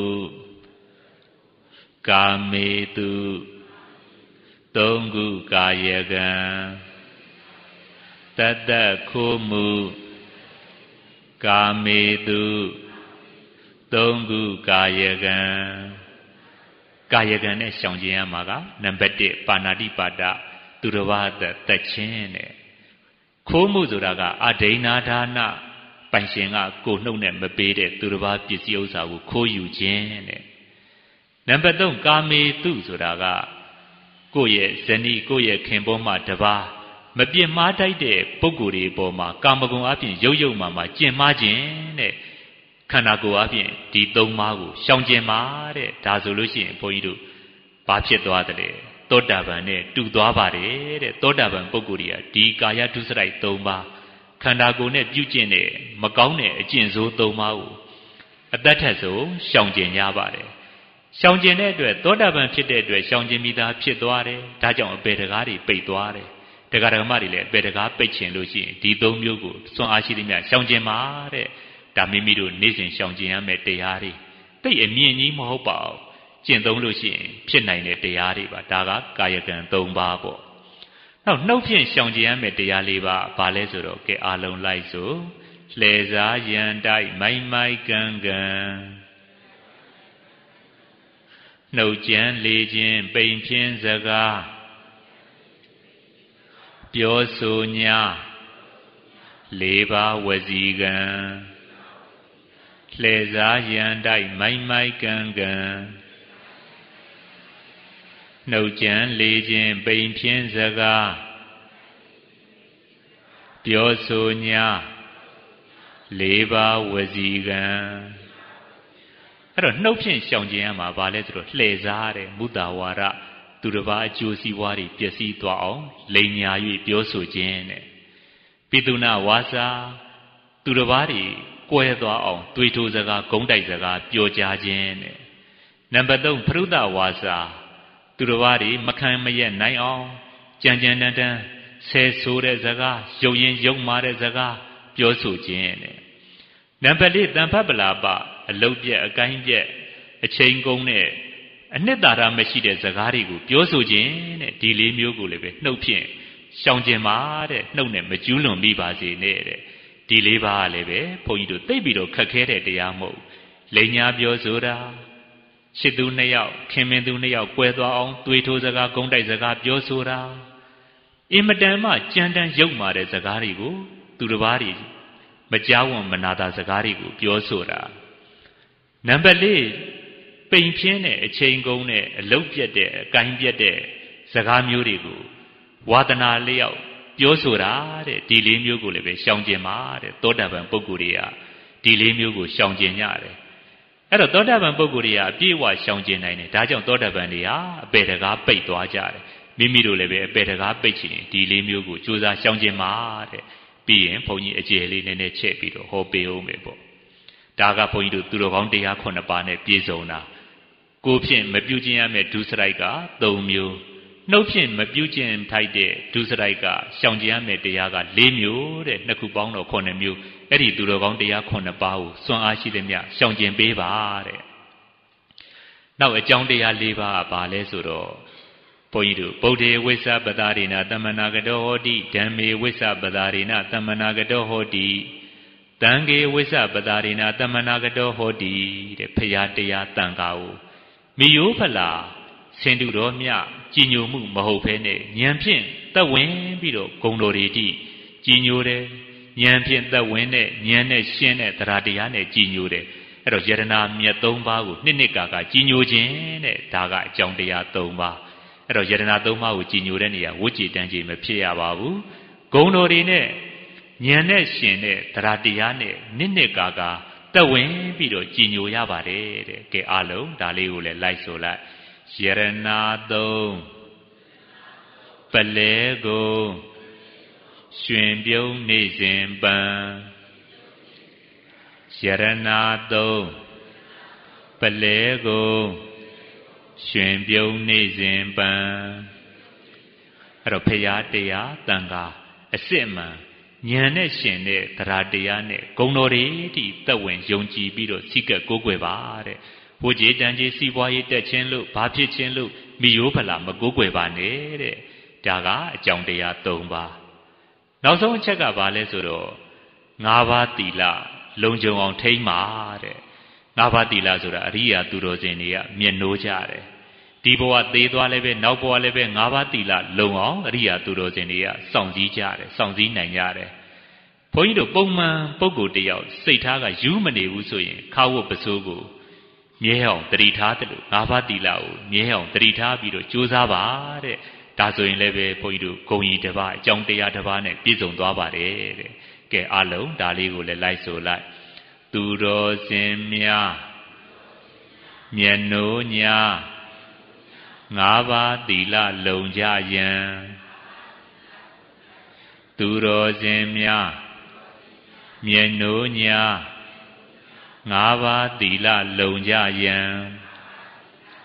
ကာမေတု3ခုကာယကံတတ္တခိုးမှုကာမေတု3ခုကာယကံကာယကံနဲ့ရှောင်ကျင်ရမှာကနံပါတ်1ပါဏာတိပါဒသူတော်ဘာသက်ချင်းတဲ့ခိုးမှုဆိုတာကအဒိဏဒါနပိုင်ရှင်ကကိုနှုတ်နဲ့မပေးတဲ့သူတစ်ပါးပစ္စည်းဥစ္စာကိုခိုးယူခြင်းတဲ့နံပါတ်3ကာမေတုဆိုတာကကိုယ့်ရဲ့ဇနီးကိုယ့်ရဲ့ခင်ပွန်းမှတပါးမပြစ်မှားတိုက်တဲ့ပုဂ္ဂိုလ်တွေပေါ်မှာကာမဂုဏ်အပြင်ရုပ်မှကျင့်မှားခြင်းတဲ့ခန္ဓာကိုယ်အပြင်ဒီ3ပါးကိုရှောင်ကျင်ပါတဲ့ဒါဆိုလို့ရှိရင်ဘုန်းကြီးတို့ဘာဖြစ်သွားသလဲသောတာပန်နဲ့တူသွားပါတယ်တဲ့သောတာပန်ပုဂ္ဂိုလ်တွေကဒီကာယဒုစရိုက်3ပါးခန္ဓာကိုယ်နဲ့ပြုကျင့်တဲ့မကောင်းတဲ့အကျင့်ဆိုး3ပါးကိုအတ္တထက်ဆုံးရှောင်ကျင်ရပါတယ်ရှောင်ကျင်တဲ့အတွက်သောတာပန်ဖြစ်တဲ့အတွက်ရှောင်ကျင်မိသားဖြစ်သွားတယ်ဒါကြောင့်အပေတကားတွေပိတ်သွားတယ်တရားဓမ္မတွေလည်းအပေတကားပိတ်ချင်လို့ရှိရင်ဒီသုံးမျိုးကိုစွန့်အားရှိသမျှရှောင်ကျင်ပါတဲ့ဒါမိမိတို့နေ့စဉ်ရှောင်ကျင်ရမယ့်တရားတွေတိတ်အမြင့်ကြီးမဟုတ်ပါဘူးကျင့်သုံးလို့ရှိရင်ဖြစ်နိုင်တဲ့တရားတွေပါဒါကကာယကံ၃ပါးပေါ့နောက်နှုတ်ဖြင့်ရှောင်ကျင်ရမယ့်တရား၄ပါးဘာလဲဆိုတော့ကဲအားလုံးလိုက်ဆိုလှေစားရန်တိုက်မိုက်မိုက်ကံကံနှုတ်ကြမ်းလေခြင်းပိန်ဖြင်းစကားပြောဆိုညာ၄ပါးဝစီကံလှေစားရန်တိုက်မိုက်မိုက်ကံကံနှုတ်ကြမ်းလေခြင်းပိန်ဖြင်းစကားပြောဆိုညာ၄ပါးဝစီကံအဲ့တော့နှုတ်ဖြင့်ရှောင်ကျင်ရမှာဘာလဲဆိုတော့လှည့်စားတဲ့မုဒ္ဒဝါဒသူတစ်ပါးအကျိုးစီးပွားတွေပျက်စီးသွားအောင်လိမ်ညာ၍ပြောဆိုခြင်းနဲ့ပိတုနာဝါစာသူတစ်ပါးတွေကွဲသွားအောင်တွေးထိုးစကားဂုံးတိုက်စကားပြောကြားခြင်းနဲ့နံပါတ်3ဖရုဒ္ဓဝါစာသူတစ်ပါးတွေမခံမရက်နိုင်အောင်ကြံကြံတန်းတန်းဆဲဆိုးတဲ့စကားရုပ်ရင်ရုပ်မာတဲ့စကားပြောဆိုခြင်းနဲ့နံပါတ်4တန်ဖတ်ပလာပအလုတ်ပြက်အကိုင်းပြက်အချိန်ကုန်နဲ့အနှစ်သာရမရှိတဲ့စကားတွေကိုပြောဆိုခြင်းတဲ့ဒီ၄မျိုးကိုလည်းပဲနှုတ်ဖြင့်ရှောင်ကျင်ပါတဲ့နှုတ်နဲ့မကျူးလွန်မိပါစေနဲ့တဲ့ဒီ၄ပါးကလည်းပဲဘုန်းကြီးတို့သိပြီးတော့ခက်ခဲတဲ့တရားမဟုတ်လိန်ညာပြောဆိုတာရှစ်သူနှစ်ယောက်ခင်မင်းသူနှစ်ယောက်ကွဲသွားအောင်တွေးထိုးစကားဂုံးတိုက်စကားပြောဆိုတာအင်မတန်မှကြမ်းတမ်းရုပ်မာတဲ့စကားတွေကိုသူတစ်ပါးတွေမကြောက်ဝံမနာတာစကားတွေကိုပြောဆိုတာနံပါတ်4ပိန်ဖြင်းတဲ့အချိန်ကုန်နဲ့အလုတ်ပြက်တဲ့အကိုင်းပြက်တဲ့စကားမျိုးတွေကိုဝါဒနာလျောက်ပြောဆိုတာတဲ့ဒီ၄မျိုးကိုလည်းပဲရှောင်ကျင်ပါတဲ့သောတာပန်ပုဂ္ဂိုလ်တွေကဒီ၄မျိုးကိုရှောင်ကျင်ကြတယ်အဲ့တော့သောတာပန်ပုဂ္ဂိုလ်တွေကအပြည့်အဝရှောင်ကျင်နိုင်တယ်ဒါကြောင့်သောတာပန်တွေဟာအပေတကားပိတ်သွားကြတယ်မိမိတို့လည်းပဲအပေတကားပိတ်ချင်ဒီ၄မျိုးကိုကြိုးစားရှောင်ကျင်ပါတဲ့ပြီးရင်ဘုန်းကြီးအကျယ်လေးနည်းနည်းချက်ပြီးတော့ဟောပေးအောင်မယ်ပေါ့ဒါကဘုန်းကြီးတို့သူတော်ကောင်းတရား9ပါးနဲ့ပြည့်စုံတာကိုယ်ဖြင့်မပြုကျင့်ရမယ့်ဒုစရိုက်က3မျိုးနှုတ်ဖြင့်မပြုကျင့်ထိုက်တဲ့ဒုစရိုက်ကရှောင်ကျင်ရမယ့်တရားက4မျိုးတဲ့နှစ်ခုပေါင်းတော့9မျိုးအဲ့ဒီသူတော်ကောင်းတရား9ပါးကိုစွန့်အားရှိသမျှရှောင်ကျင်ပေးပါတဲ့နောက်အကြောင်းတရား4ပါးကဘာလဲဆိုတော့ဘုန်းကြီးတို့ဗုဒ္ဓေဝိသပတာရိနာတမ္မနာကတောဟောတိဓမ္မေဝိသပတာရိနာတမ္မနာကတောဟောတိတံဃေဝိသပတာရိနာတမ္မနာကတောဟောတိတဲ့ဖရာတရားတန်ခါကိုမိယိုးဖလာဆင်တူတော်မြကြည်ညိုမှုမဟုတ်ဘဲနဲ့ဉာဏ်ဖြင့်သက်ဝင်ပြီးတော့ဂုံတော်တွေတိကြည်ညိုတယ်ဉာဏ်ဖြင့်သက်ဝင်တဲ့ဉာဏ်နဲ့ရှင်းတဲ့တရားတရားနဲ့ကြည်ညိုတယ်အဲ့တော့ယတနာမြတ်၃ပါးကိုနှစ်ကာကြည်ညိုခြင်းတဲ့ဒါကအကြောင်းတရား၃ပါးအဲ့တော့ယတနာ၃ပါးကိုကြည်ညိုတဲ့နေရာဝိจิတန်းကြီးမဖြစ်ရပါဘူးဂုံတော်တွေနဲ့ဉာဏ်နဲ့ရှင်တဲ့တရားတရားနဲ့နှစ်ကာသက်ဝင်ပြီးတော့ကြည်ညိုရပါတယ်တဲ့ကဲအားလုံးဒါလေးကိုလည်းလိုက်ဆိုလိုက်ယရနာသုံးပလဲကိုရွှင်ပြုံးနေစဉ်ပံယရနာသုံးပလဲကိုရွှင်ပြုံးနေစဉ်ပံအဲ့တော့ဖရာတရားတန်ခါအစစ်မှန်ဉာဏ်နဲ့ရှင်တဲ့တရားတရားနဲ့ဂုဏ်တော်တွေတိသက်ဝင်ယုံကြည်ပြီးတော့စိကကိုးကွယ်ပါတဲ့ဘုရားတန်ကြီးစီးပွားရေးတက်ခြင်းလို့ဘာဖြစ်ခြင်းလို့မိယိုးဖလာမကိုးကွယ်ပါနဲ့တဲ့ဒါကအကြောင်းတရား၃ပါးနောက်ဆုံးအချက်ကဘာလဲဆိုတော့၅ပါးသီလလုံခြုံအောင်ထိန်းပါတဲ့၅ပါးသီလဆိုတာအရိယာသူတော်စင်တွေကမျက်နှိုးကြတယ်ဒီဘဝသေးသွားလည်းပဲနောက်ဘဝလည်းပဲ၅ပါးသီလလုံအောင်အရိယာသူတော်စင်တွေကစောင့်စည်းကြတယ်စောင့်စည်းနိုင်ကြတယ်ဘုန်းကြီးတို့ပုံမှန်ပုဂ္ဂိုလ်တယောက်စိတ်ထားကယူမနေဘူးဆိုရင်ခါဝတ်ပစိုးကိုမြဲအောင်တတိထားတယ်လို့၅ပါးသီလကိုမြဲအောင်တတိထားပြီးတော့ကြိုးစားပါတဲ့ဒါဆိုရင်လည်းပဲဘုန်းကြီးတို့ဂုံကြီးတစ်ပါးအကြောင်းတရားတစ်ပါးနဲ့ပြည့်စုံသွားပါတယ်တဲ့ကဲအလုံးဒါလေးကိုလည်းလိုက်ဆိုလိုက်သူတော်စင်များမျက်နှိုးညာ၅ပါးသီလလုံကြရန်သူတော်စင်များမျက်နှိုးညာ၅ပါးသီလလုံကြရန်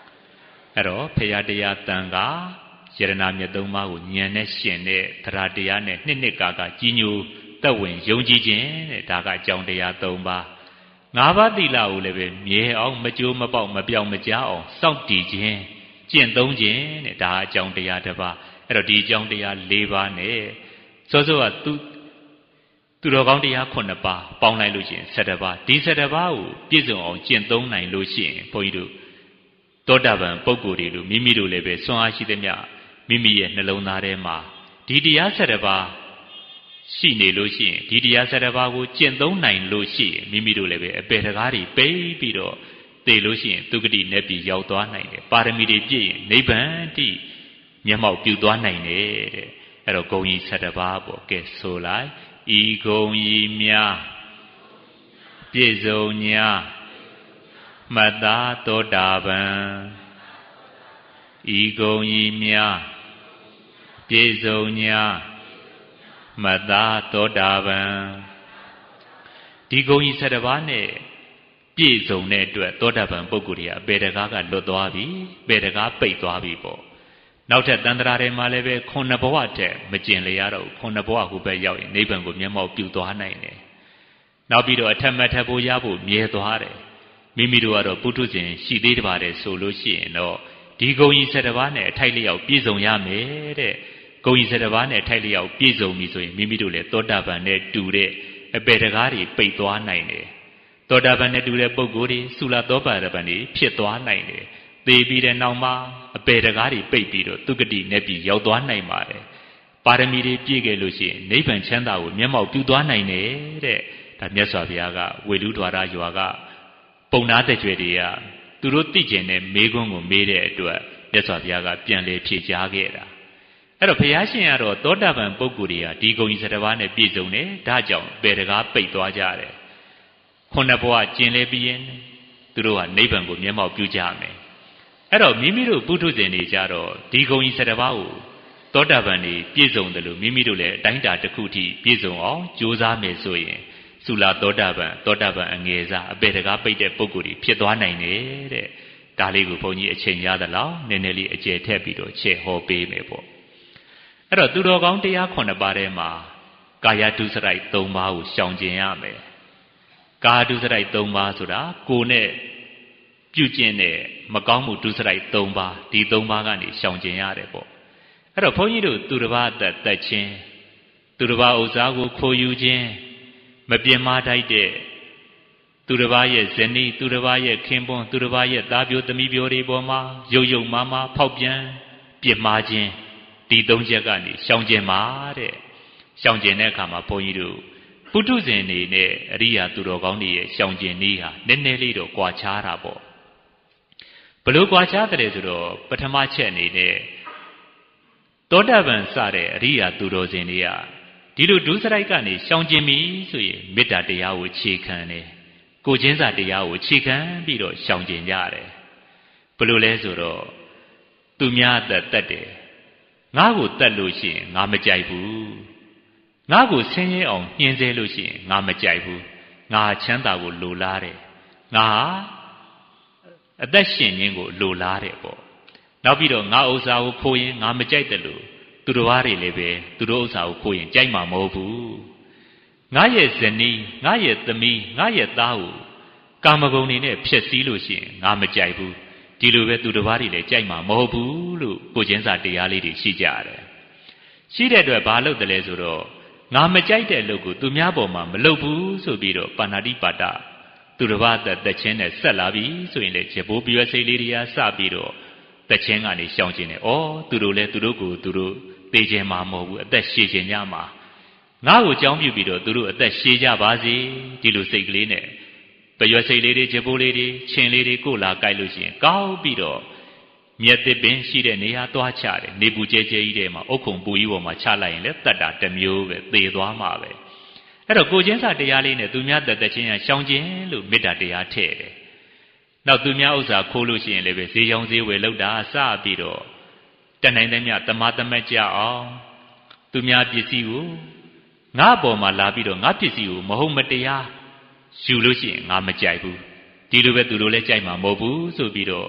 အဲ့တော့ဖရာတရားတန်ခါယရဏမြတ်သုံးပါးကိုဉာဏ်နဲ့ရှင်တဲ့သရတရားနဲ့နှစ်ကာကြီးညိုသက်ဝင်ယုံကြည်ခြင်းတဲ့ဒါကအကြောင်းတရား၃ပါး၅ပါးသီလကိုလည်းပဲမြဲအောင်မကြိုးမပေါက်မပြောင်းမကြားအောင်စောင့်တည်ခြင်းကျင့်သုံးခြင်းတဲ့ဒါအကြောင်းတရားတစ်ပါးအဲ့တော့ဒီအကြောင်းတရား၄ပါးနဲ့စောစောကသူတော်ကောင်းတရား9ပါးပေါင်းလိုက်လို့ရှိရင်17ပါးဒီ17ပါးကိုပြည့်စုံအောင်ကျင့်သုံးနိုင်လို့ရှိရင်ဘုန်းကြီးတို့သောတာပန်ပုဂ္ဂိုလ်တွေလို့မိမိတို့လည်းပဲစွမ်းအားရှိသမျှမိမိရဲ့နှလုံးသားထဲမှာဒီတရား17ပါးရှိနေလို့ရှိရင်ဒီတရား17ပါးကိုကျင့်သုံးနိုင်လို့ရှိရင်မိမိတို့လည်းပဲအပေတကားတွေပိတ်ပြီးတော့သိလို့ရှိရင်သူဂတိနဲ့ပြည်ရောက်သွားနိုင်တယ်ပါရမီတွေပြည့်ရင်နိဗ္ဗာန်တိမျက်မှောက်ပြုသွားနိုင်တယ်တဲ့အဲ့တော့ဂုဏ်ကြီး17ပါးပေါ့ကဲဆိုလိုက်ဤဂုံဤများပြည့်စုံညာမတ္တာသောတာပန်ဤဂုံဤများပြည့်စုံညာမတ္တာသောတာပန်ဒီဂုံဤ17ပါးနဲ့ပြည့်စုံတဲ့အတွက်သောတာပန်ပုဂ္ဂိုလ်တွေကအပေတကားကလွတ်သွားပြီပေတကားပိတ်သွားပြီပေါ့နောက်ထပ်တန်ត្រာတွေမှာလည်းပဲခုနှစ်ဘဝတည်းမကျင်လေရတော့ခုနှစ်ဘဝဟိုဘက်ရောက်ရင်နိဗ္ဗာန်ကိုမျက်မှောက်ပြုသွားနိုင်တယ်။နောက်ပြီးတော့အထက်မထက်ဖို့ရဖို့မြဲသွားတယ်။မိမိတို့ကတော့ပုထုဇဉ်ရှိသေးတယ်ပါတယ်ဆိုလို့ရှိရင်တော့ဒီဂုဏ်ကြီး17ပါးနဲ့အထိုက်လျောက်ပြည့်စုံရမယ်တဲ့။ဂုဏ်ကြီး17ပါးနဲ့အထိုက်လျောက်ပြည့်စုံပြီဆိုရင်မိမိတို့လည်းသောတာပန်နဲ့တူတဲ့အပေတကားတွေပိတ်သွားနိုင်တယ်။သောတာပန်နဲ့တူတဲ့ပုဂ္ဂိုလ်တွေသုလသောပါဒပန်တွေဖြစ်သွားနိုင်တယ်။သေပြီးတဲ့နောက်မှာအပေတကားတွေပိတ်ပြီးတော့သူဂတိနဲ့ပြီးရောက်သွားနိုင်ပါတယ်ပါရမီတွေပြည့်ခဲ့လို့ရှိရင်နိဗ္ဗာန်ချမ်းသာကိုမျက်မှောက်ပြုသွားနိုင်တယ်တဲ့ဒါမြတ်စွာဘုရားကဝေလူဒွါရရွာကပုံနာတဲ့ကျွဲတွေကသူတို့သိကျင်တဲ့မေးခွန်းကိုမေးတဲ့အတွက်မြတ်စွာဘုရားကပြန်လည်ဖြေကြားခဲ့တာအဲ့တော့ဘုရားရှင်ကတော့သောတာပန်ပုဂ္ဂိုလ်တွေကဒီဂုဏ်ကြီး17ပါးနဲ့ပြည့်စုံတယ်ဒါကြောင့်ပေတကားပိတ်သွားကြတယ်ခုနှစ်ဘဝကျင်လေပြီးရင်သူတို့ကနိဗ္ဗာန်ကိုမျက်မှောက်ပြုကြမယ်အဲ့တော့မိမိတို့ပုထုဇဉ်တွေကြတော့ဒီဂုဏ်ကြီး17ပါးကိုသောတာပန်တွေပြည့်စုံတယ်လို့မိမိတို့လည်းအတိုင်းတာတစ်ခုထိပြည့်စုံအောင်ကြိုးစားမယ်ဆိုရင်သုလာသောတာပန်အငယ်စားအပေတကားပိတ်တဲ့ပုဂ္ဂိုလ်တွေဖြစ်သွားနိုင်တယ်တဲ့ဒါလေးကိုဘုန်းကြီးအချိန်ရသလောက်နည်းနည်းလေးအကျယ်ထက်ပြီးတော့ချက်ဟောပေးမယ်ပေါ့အဲ့တော့သူတော်ကောင်းတရား9ပါးထဲမှာကာယဒုစရိုက်3ပါးကိုရှောင်ကျင်ရမယ်ကာယဒုစရိုက်3ပါးဆိုတာကိုယ်နဲ့ပြုကျင့်တဲ့မကောင်းမှုဒုစရိုက်3ပါးဒီ3ပါးကနေရှောင်ကျင်ရတယ်ပေါ့အဲ့တော့ဘုန်းကြီးတို့သူတစ်ပါးသက်ချင်းသူတစ်ပါးဥစ္စာကိုခိုးယူခြင်းမပြင်းမတိုက်တဲ့သူတစ်ပါးရဲ့ဇနီးသူတစ်ပါးရဲ့ခင်ပွန်းသူတစ်ပါးရဲ့သားပြိုသမီးပြိုတွေပေါ်မှာရုပ်မာမာဖောက်ပြန်ပြစ်မှားခြင်းဒီ3ချက်ကနေရှောင်ကျင်ပါတဲ့ရှောင်ကျင်တဲ့အခါမှာဘုန်းကြီးတို့ပုထုဇဉ်တွေနဲ့အရိယာသူတော်ကောင်းတွေရဲ့ရှောင်ကျင်နည်းဟာနည်းနည်းလေးတော့ကွာခြားတာပေါ့ဘလို့ကွာခြားတယ်ဆိုတော့ပထမချက်အနေနဲ့သောတာပန်စတဲ့အရိယာသူတော်စင်တွေကဒီလိုဒုစရိုက်ကနေရှောင်ကျင်ပြီဆိုရင်မေတ္တာတရားကိုခြေခံတယ်ကိုချင်းစာတရားကိုခြေခံပြီးတော့ရှောင်ကျင်ကြတယ်ဘလို့လဲဆိုတော့သူများအသက်တက်တယ်ငါ့ကိုတက်လို့ရှိရင်ငါမကြိုက်ဘူးငါ့ကိုဆင်းရဲအောင်ညှင်းဆဲလို့ရှိရင်ငါမကြိုက်ဘူးငါချမ်းသာကိုလိုလားတယ်ငါအသက်ရှင်ခြင်းကိုလိုလားတယ်ပေါ့နောက်ပြီးတော့ငါဥစ္စာကိုခိုးရင်ငါမကြိုက်တယ်လို့သူတော်ဘာတွေလည်းပဲသူတို့ဥစ္စာကိုခိုးရင်ကြိုက်မှာမဟုတ်ဘူးငါရဲ့ဇနီးငါရဲ့သမီးငါရဲ့သားကိုကာမဂုဏ်တွေနဲ့ဖျက်ဆီးလို့ရှိရင်ငါမကြိုက်ဘူးဒီလိုပဲသူတော်ဘာတွေလည်းကြိုက်မှာမဟုတ်ဘူးလို့ကိုချင်းစာတရားလေးတွေရှိကြတယ်ရှိတဲ့အတွက်ဘာလုပ်တယ်လဲဆိုတော့ငါမကြိုက်တဲ့လုပ်ကိုသူများပေါ်မှာမလုပ်ဘူးဆိုပြီးတော့ပါဏာတိပါဒသူတစ်ပါးသက်ချင်းနဲ့ဆက်လာပြီဆိုရင်လေဇဘိုးပြွယ်စိတ်လေးတွေကစပြီးတော့သက်ချင်းကနေရှောင်ကျင်တယ်။အော်သူတို့လည်းသူတို့ကိုသူတို့သိခြင်းမှာမဟုတ်ဘူးအသက်ရှည်ခြင်းညမှာငါ့ကိုကြောင်းပြုပြီးတော့သူတို့အသက်ရှည်ကြပါစေဒီလိုစိတ်ကလေးနဲ့ပြွယ်စိတ်လေးတွေဇဘိုးလေးတွေချင်းလေးတွေကိုလာကြိုက်လို့ရှိရင်ကောက်ပြီးတော့မြက်သစ်ပင်ရှိတဲ့နေရာသွားချတယ်နေပူကျဲကျဲကြီးထဲမှာအုတ်ခုံပူကြီးပေါ်မှာချလိုက်ရင်လည်းတတ်တာတစ်မျိုးပဲသေသွားမှာပဲအဲ့တော့ကိုချင်းစာတရားလေးနဲ့သူများသက်ချင်းရရှောင်ခြင်းလို့မေတ္တာတရားထည့်တယ်နောက်သူများဥစ္စာခိုးလို့ရှိရင်လည်းပဲဈေးရောင်းဈေးဝယ်လောက်တာစပြီးတော့တနိုင်တဲ့မြတ်တမတ်တမတ်ကြအောင်သူများပစ္စည်းကိုငါ့ပေါ်မှာလာပြီးတော့ငါပစ္စည်းကိုမဟုတ်မတရားယူလို့ရှိရင်ငါမကြိုက်ဘူးဒီလိုပဲသူတို့လည်းကြိုက်မှာမဟုတ်ဘူးဆိုပြီးတော့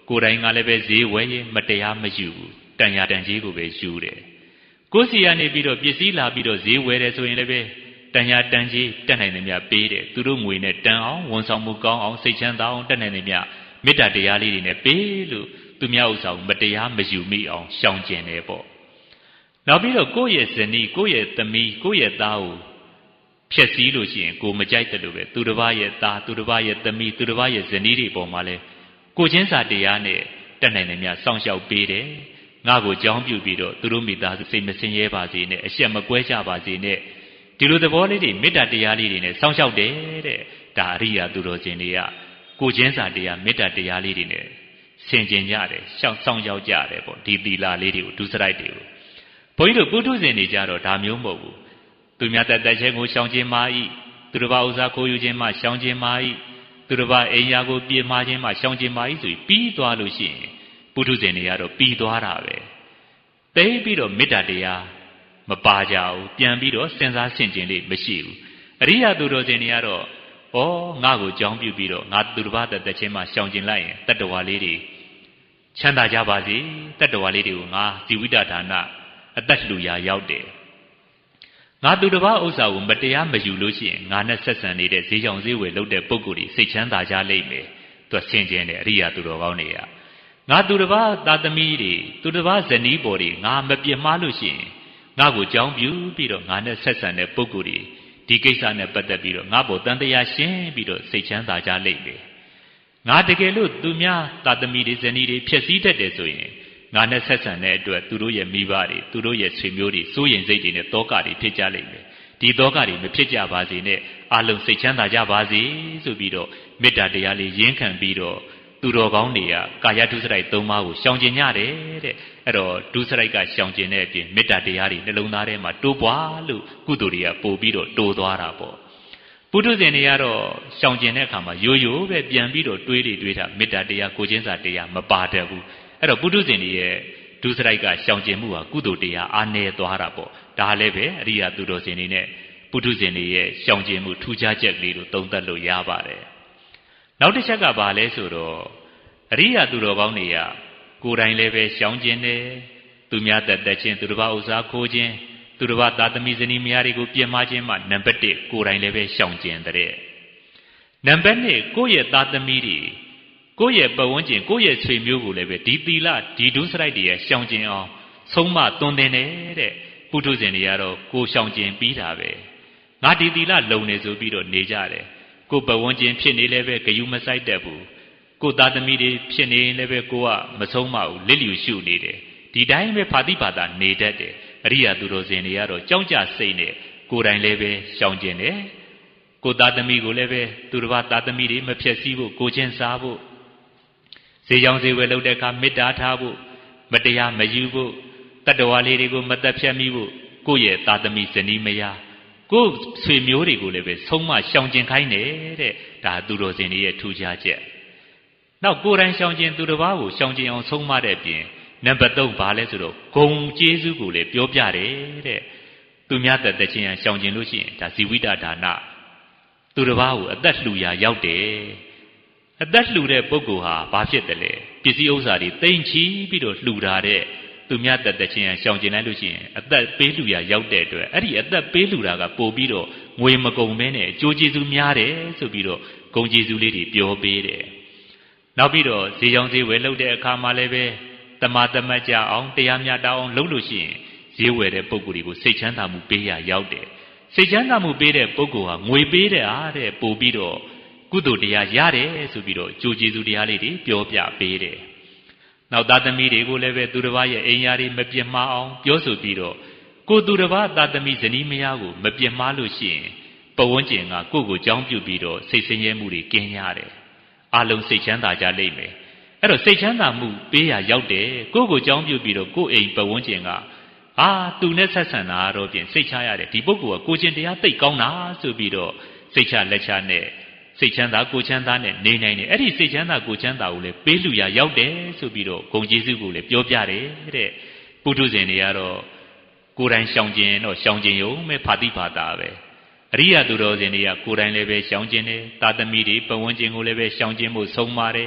ကိုယ်တိုင်ကလည်းပဲဈေးဝယ်ရင်မတရားမယူဘူးတန်ရာတန်ကြီးကိုပဲယူတယ်ကိုယ်စီကနေပြီးတော့ပစ္စည်းလာပြီးတော့ဈေးဝယ်တယ်ဆိုရင်လည်းပဲတန်ရာတန်ကြီးတက်နိုင်တယ်များပေးတယ်သူတို့ငွေနဲ့တန်အောင်ဝန်ဆောင်မှုကောင်းအောင်စိတ်ချမ်းသာအောင်တက်နိုင်တယ်များမေတ္တာတရားလေးတွေနဲ့ပေးလို့သူများဥစ္စာကိုမတရားမယူမိအောင်ရှောင်ကျင်တယ်ပေါ့နောက်ပြီးတော့ကိုယ့်ရဲ့ဇနီးကိုယ့်ရဲ့သမီးကိုယ့်ရဲ့သားကိုဖြည့်ဆည်းလို့ရှိရင်ကိုမကြိုက်တယ်လို့ပဲသူတစ်ပါးရဲ့သားသူတစ်ပါးရဲ့သမီးသူတစ်ပါးရဲ့ဇနီးတွေပေါ်မှာလဲကိုချင်းစာတရားနဲ့တက်နိုင်တယ်များစောင့်ရှောက်ပေးတယ်ငါ့ကိုကြောင်းပြုပြီးတော့သူတို့မိသားစုစိတ်မစင်ရဲပါစေနဲ့အရှက်မကွဲကြပါစေနဲ့ဒီလိုသဘောလေးတွေမေတ္တာတရားလေးတွေနဲ့စောင့်ရှောက်တယ်တဲ့ဒါအရိယာသူတော်စင်တွေကကိုချင်းစာတရားမေတ္တာတရားလေးတွေနဲ့ဆင်ကျင်ကြတယ်ရှောက်ဆောင်ရောက်ကြတယ်ပေါ့ဒီသီလလေးတွေကိုဒုစရိုက်တွေကိုဘုန်းကြီးတို့ပုထုဇဉ်တွေကြတော့ဒါမျိုးမဟုတ်ဘူးသူများတက်တက်ချင်းကိုရှောင်ကျင်မာ၏သူတစ်ပါးဥစ္စာခိုးယူခြင်းမှရှောင်ကျင်မာ၏သူတစ်ပါးအိမ်ယာကိုပြေးမှားခြင်းမှရှောင်ကျင်မာ၏ဆိုပြီးပြီးသွားလို့ရှိရင်ပုထုဇဉ်တွေကတော့ပြီးသွားတာပဲတိတ်ပြီးတော့မေတ္တာတရားမပါကြဘူးပြန်ပြီးတော့စဉ်းစားဆင်ခြင်လေးမရှိဘူးအရိယာသူတော်စင်တွေကတော့ဩငါ့ကိုကြောင်းပြုပြီးတော့ငါသူတစ်ပါးတက်တက်ချင်းမှရှောင်ကျင်လိုက်ရင်တတ္တဝါလေးတွေချမ်းသာကြပါစေတတ္တဝါလေးတွေကိုငါဇီဝိတဒါနအသက်လှူရာရောက်တယ်ငါသူတစ်ပါးဥစ္စာကိုမတရားမယူလို့ရှိရင်ငါနဲ့ဆက်ဆံနေတဲ့ဈေးကြောင်ဈေးဝယ်လုပ်တဲ့ပုဂ္ဂိုလ်တွေစိတ်ချမ်းသာကြလိမ့်မယ်သူဆင်ခြင်တယ်အရိယာသူတော်ကောင်းတွေကငါသူတစ်ပါးသာသမီတွေသူတစ်ပါးဇနီးပေါ်တွေငါမပြစ်မှားလို့ရှိရင်ငါကိုကြောင်းပြူပြီးတော့ငါနဲ့ဆက်ဆံတဲ့ပုဂ္ဂိုလ်တွေဒီကိစ္စနဲ့ပတ်သက်ပြီးတော့ငါ့ဘောတန်တရားရှင်းပြီးတော့စိတ်ချမ်းသာကြလိမ့်မယ်ငါတကယ်လို့သူများသာသမီတွေဇနီးတွေဖြစ်စည်းတတ်တယ်ဆိုရင်ငါနဲ့ဆက်ဆံတဲ့အတွက်သူတို့ရဲ့မိဘတွေသူတို့ရဲ့ဆွေမျိုးတွေစိုးရင်စိတ်တွေနဲ့တောကတွေဖြစ်ကြလိမ့်မယ်ဒီတောကတွေမဖြစ်ကြပါစေနဲ့အလုံးစိတ်ချမ်းသာကြပါစေဆိုပြီးတော့မေတ္တာတရားလေးရင်းခံပြီးတော့သူတော်ကောင်းတွေကကာယဒုစရိုက်၃ပါးကိုရှောင်ကျင်ကြတယ်တဲ့အဲ့တော့ဒုစရိုက်ကရှောင်ကျင်တဲ့အပြင်မေတ္တာတရားတွေနှလုံးသားထဲမှာတိုးပွားလို့ကုသိုလ်တွေကပို့ပြီးတော့တိုးသွားတာပေါ့ပုထုဇဉ်တွေကတော့ရှောင်ကျင်တဲ့အခါမှာရိုးရိုးပဲပြန်ပြီးတော့တွေးတာမေတ္တာတရားကိုချင်းစာတရားမပါတတ်ဘူးအဲ့တော့ပုထုဇဉ်တွေရဲ့ဒုစရိုက်ကရှောင်ကျင်မှုဟာကုသိုလ်တရားအားနည်းသွားတာပေါ့ဒါလည်းပဲအရိယာသူတော်စင်တွေနဲ့ပုထုဇဉ်တွေရဲ့ရှောင်ကျင်မှုထူးခြားချက်ကလေးကိုသုံးသပ်လို့ရပါတယ်နောက်တစ်ချက်ကဘာလဲဆိုတော့အရိယာသူတော်ကောင်းတွေကကိုယ်တိုင်လည်းပဲရှောင်ကျင်တယ်သူများတက်ချင်းသူတစ်ပါးဥစ္စာခိုးခြင်းသူတစ်ပါးသာသမီဇနီးမယားတွေကိုပြစ်မှားခြင်းမှနံပါတ်1ကိုယ်တိုင်လည်းပဲရှောင်ကျင်တဲ့နံပါတ်2ကိုယ့်ရဲ့သားသမီးတွေကိုယ့်ရဲ့ပတ်ဝန်းကျင်ကိုယ့်ရဲ့ဆွေမျိုးကိုလည်းပဲဒီသီလဒီဒုစရိုက်တွေရဲ့ရှောင်ကျင်အောင်ဆုံးမသွန်သင်တဲ့ပုထုဇဉ်တွေကတော့ကိုရှောင်ကျင်ပြီးတာပဲငါဒီသီလလုံနေဆိုပြီးတော့နေကြတယ်ကိုပတ်ဝန်းကျင်ဖြစ်နေလည်းပဲဂယုမဆိုင်တတ်ဘူးကိုသားသမီးတွေဖြစ်နေရင်လည်းပဲကိုကမဆုံးမဘူးလစ်လျူရှုနေတယ်ဒီတိုင်းပဲဖာတိဖာတာနေတတ်တယ်အရိယာသူတော်စင်တွေကတော့ကြောက်ကြစိတ်နဲ့ကိုယ်တိုင်လည်းပဲရှောင်ကျင်တယ်ကိုသားသမီးကိုလည်းပဲသူတစ်ပါးသားသမီးတွေမဖြစ်စည်းဖို့ကိုချင်းစားဖို့ဈေးကြောင်ဈေးဝယ်လုပ်တဲ့အခါမေတ္တာထားဖို့မတရားမယူဖို့တတ္တဝါလေးတွေကိုမသက်ဖြတ်မိဖို့ကိုယ့်ရဲ့သားသမီးဇနီးမယားကိုယ်ဆွေမျိုးတွေကိုလည်းပဲဆုံးမရှောင်ကျင်ခိုင်းတယ်တဲ့ဒါသူတော်စင်တွေရဲ့ထူးခြားချက်နောက်ကိုယ်တိုင်ရှောင်ကျင်သူတစ်ပါးကိုရှောင်ကျင်အောင်ဆုံးမတဲ့အပြင်နံပါတ်3ဘာလဲဆိုတော့ဂုံကျေးဇူးကိုလည်းပြောပြတယ်တဲ့သူများတက်ချင်းရှောင်ကျင်လို့ရှိရင်ဒါဇီဝိတဒါနသူတစ်ပါးကိုအသက်လှူရာရောက်တယ်အသက်လှူတဲ့ပုဂ္ဂိုလ်ဟာဘာဖြစ်တယ်လဲပစ္စည်းဥစ္စာတွေတိမ်ချီပြီးတော့လှူတာတဲ့သူများတက်ချင်းရှောင်ကျင်လိုက်လို့ရှိရင်အသက်ပေးလှူရာရောက်တဲ့အတွက်အဲ့ဒီအသက်ပေးလှူတာကပို့ပြီးတော့ငွေမကုန်မဲနဲ့အကျိုးကျေးဇူးများတယ်ဆိုပြီးတော့ဂုံကျေးဇူးလေးတွေပြောပေးတယ်နောက်ပြီးတော့ဈေးကြောင်ဈေးဝယ်လုပ်တဲ့အခါမှာလည်းပဲတမာတမတ်ကြအောင်တရားမျှတအောင်လုပ်လို့ရှိရင်ဈေးဝယ်တဲ့ပုဂ္ဂိုလ်တွေကိုစိတ်ချမ်းသာမှုပေးရရောက်တယ်စိတ်ချမ်းသာမှုပေးတဲ့ပုဂ္ဂိုလ်ဟာငွေပေးတဲ့အားတဲ့ပို့ပြီးတော့ကုသိုလ်တရားရတယ်ဆိုပြီးတော့ကြိုးကျေးဇူးတရားလေးတွေပြောပြပေးတယ်နောက်သားသမီးတွေကိုလည်းပဲသူတစ်ပါးရဲ့အိမ်ယာတွေမပြစ်မှားအောင်ပြောဆိုပြီးတော့ကိုသူတစ်ပါးသားသမီးဇနီးမယားကိုမပြစ်မှားလို့ရှိရင်ပဝန်းကျင်ကကိုယ့်ကိုကြောင်းပြုပြီးတော့စိတ်ဆင်းရဲမှုတွေကင်းရတယ်အလုံးစိတ်ချမ်းသာကြလိမ့်မယ်အဲ့တော့စိတ်ချမ်းသာမှုပေးရရောက်တယ်ကိုယ့်ကိုကြောင်းပြုပြီးတော့ကိုယ့်အိမ်ပဝန်းကျင်ကသူနဲ့ဆက်ဆံတာတော့ပြင်စိတ်ချရတယ်ဒီပုဂ္ဂိုလ်ကကိုချင်းတရားသိကောင်းတာဆိုပြီးတော့စိတ်ချလက်ချနဲ့စိတ်ချမ်းသာကိုချမ်းသာနဲ့နေနိုင်တယ်အဲ့ဒီစိတ်ချမ်းသာကိုချမ်းသာကိုလည်းပေးလူရရောက်တယ်ဆိုပြီးတော့ဂုဏ်ကျေးဇူးကိုလည်းပြောပြတယ်တဲ့ပုထုဇဉ်တွေကတော့ကိုယ်တိုင်ရှောင်ကျင်တော့ရှောင်ကျင်ရုံပဲဖာတိဖာတာပဲအရိယာသူတော်စင်တွေကကိုယ်တိုင်လည်းပဲရှောင်ကျင်တယ်သာသမီတွေပဝန်းကျင်ကိုလည်းပဲရှောင်ကျင်ဖို့ဆုံးပါတယ်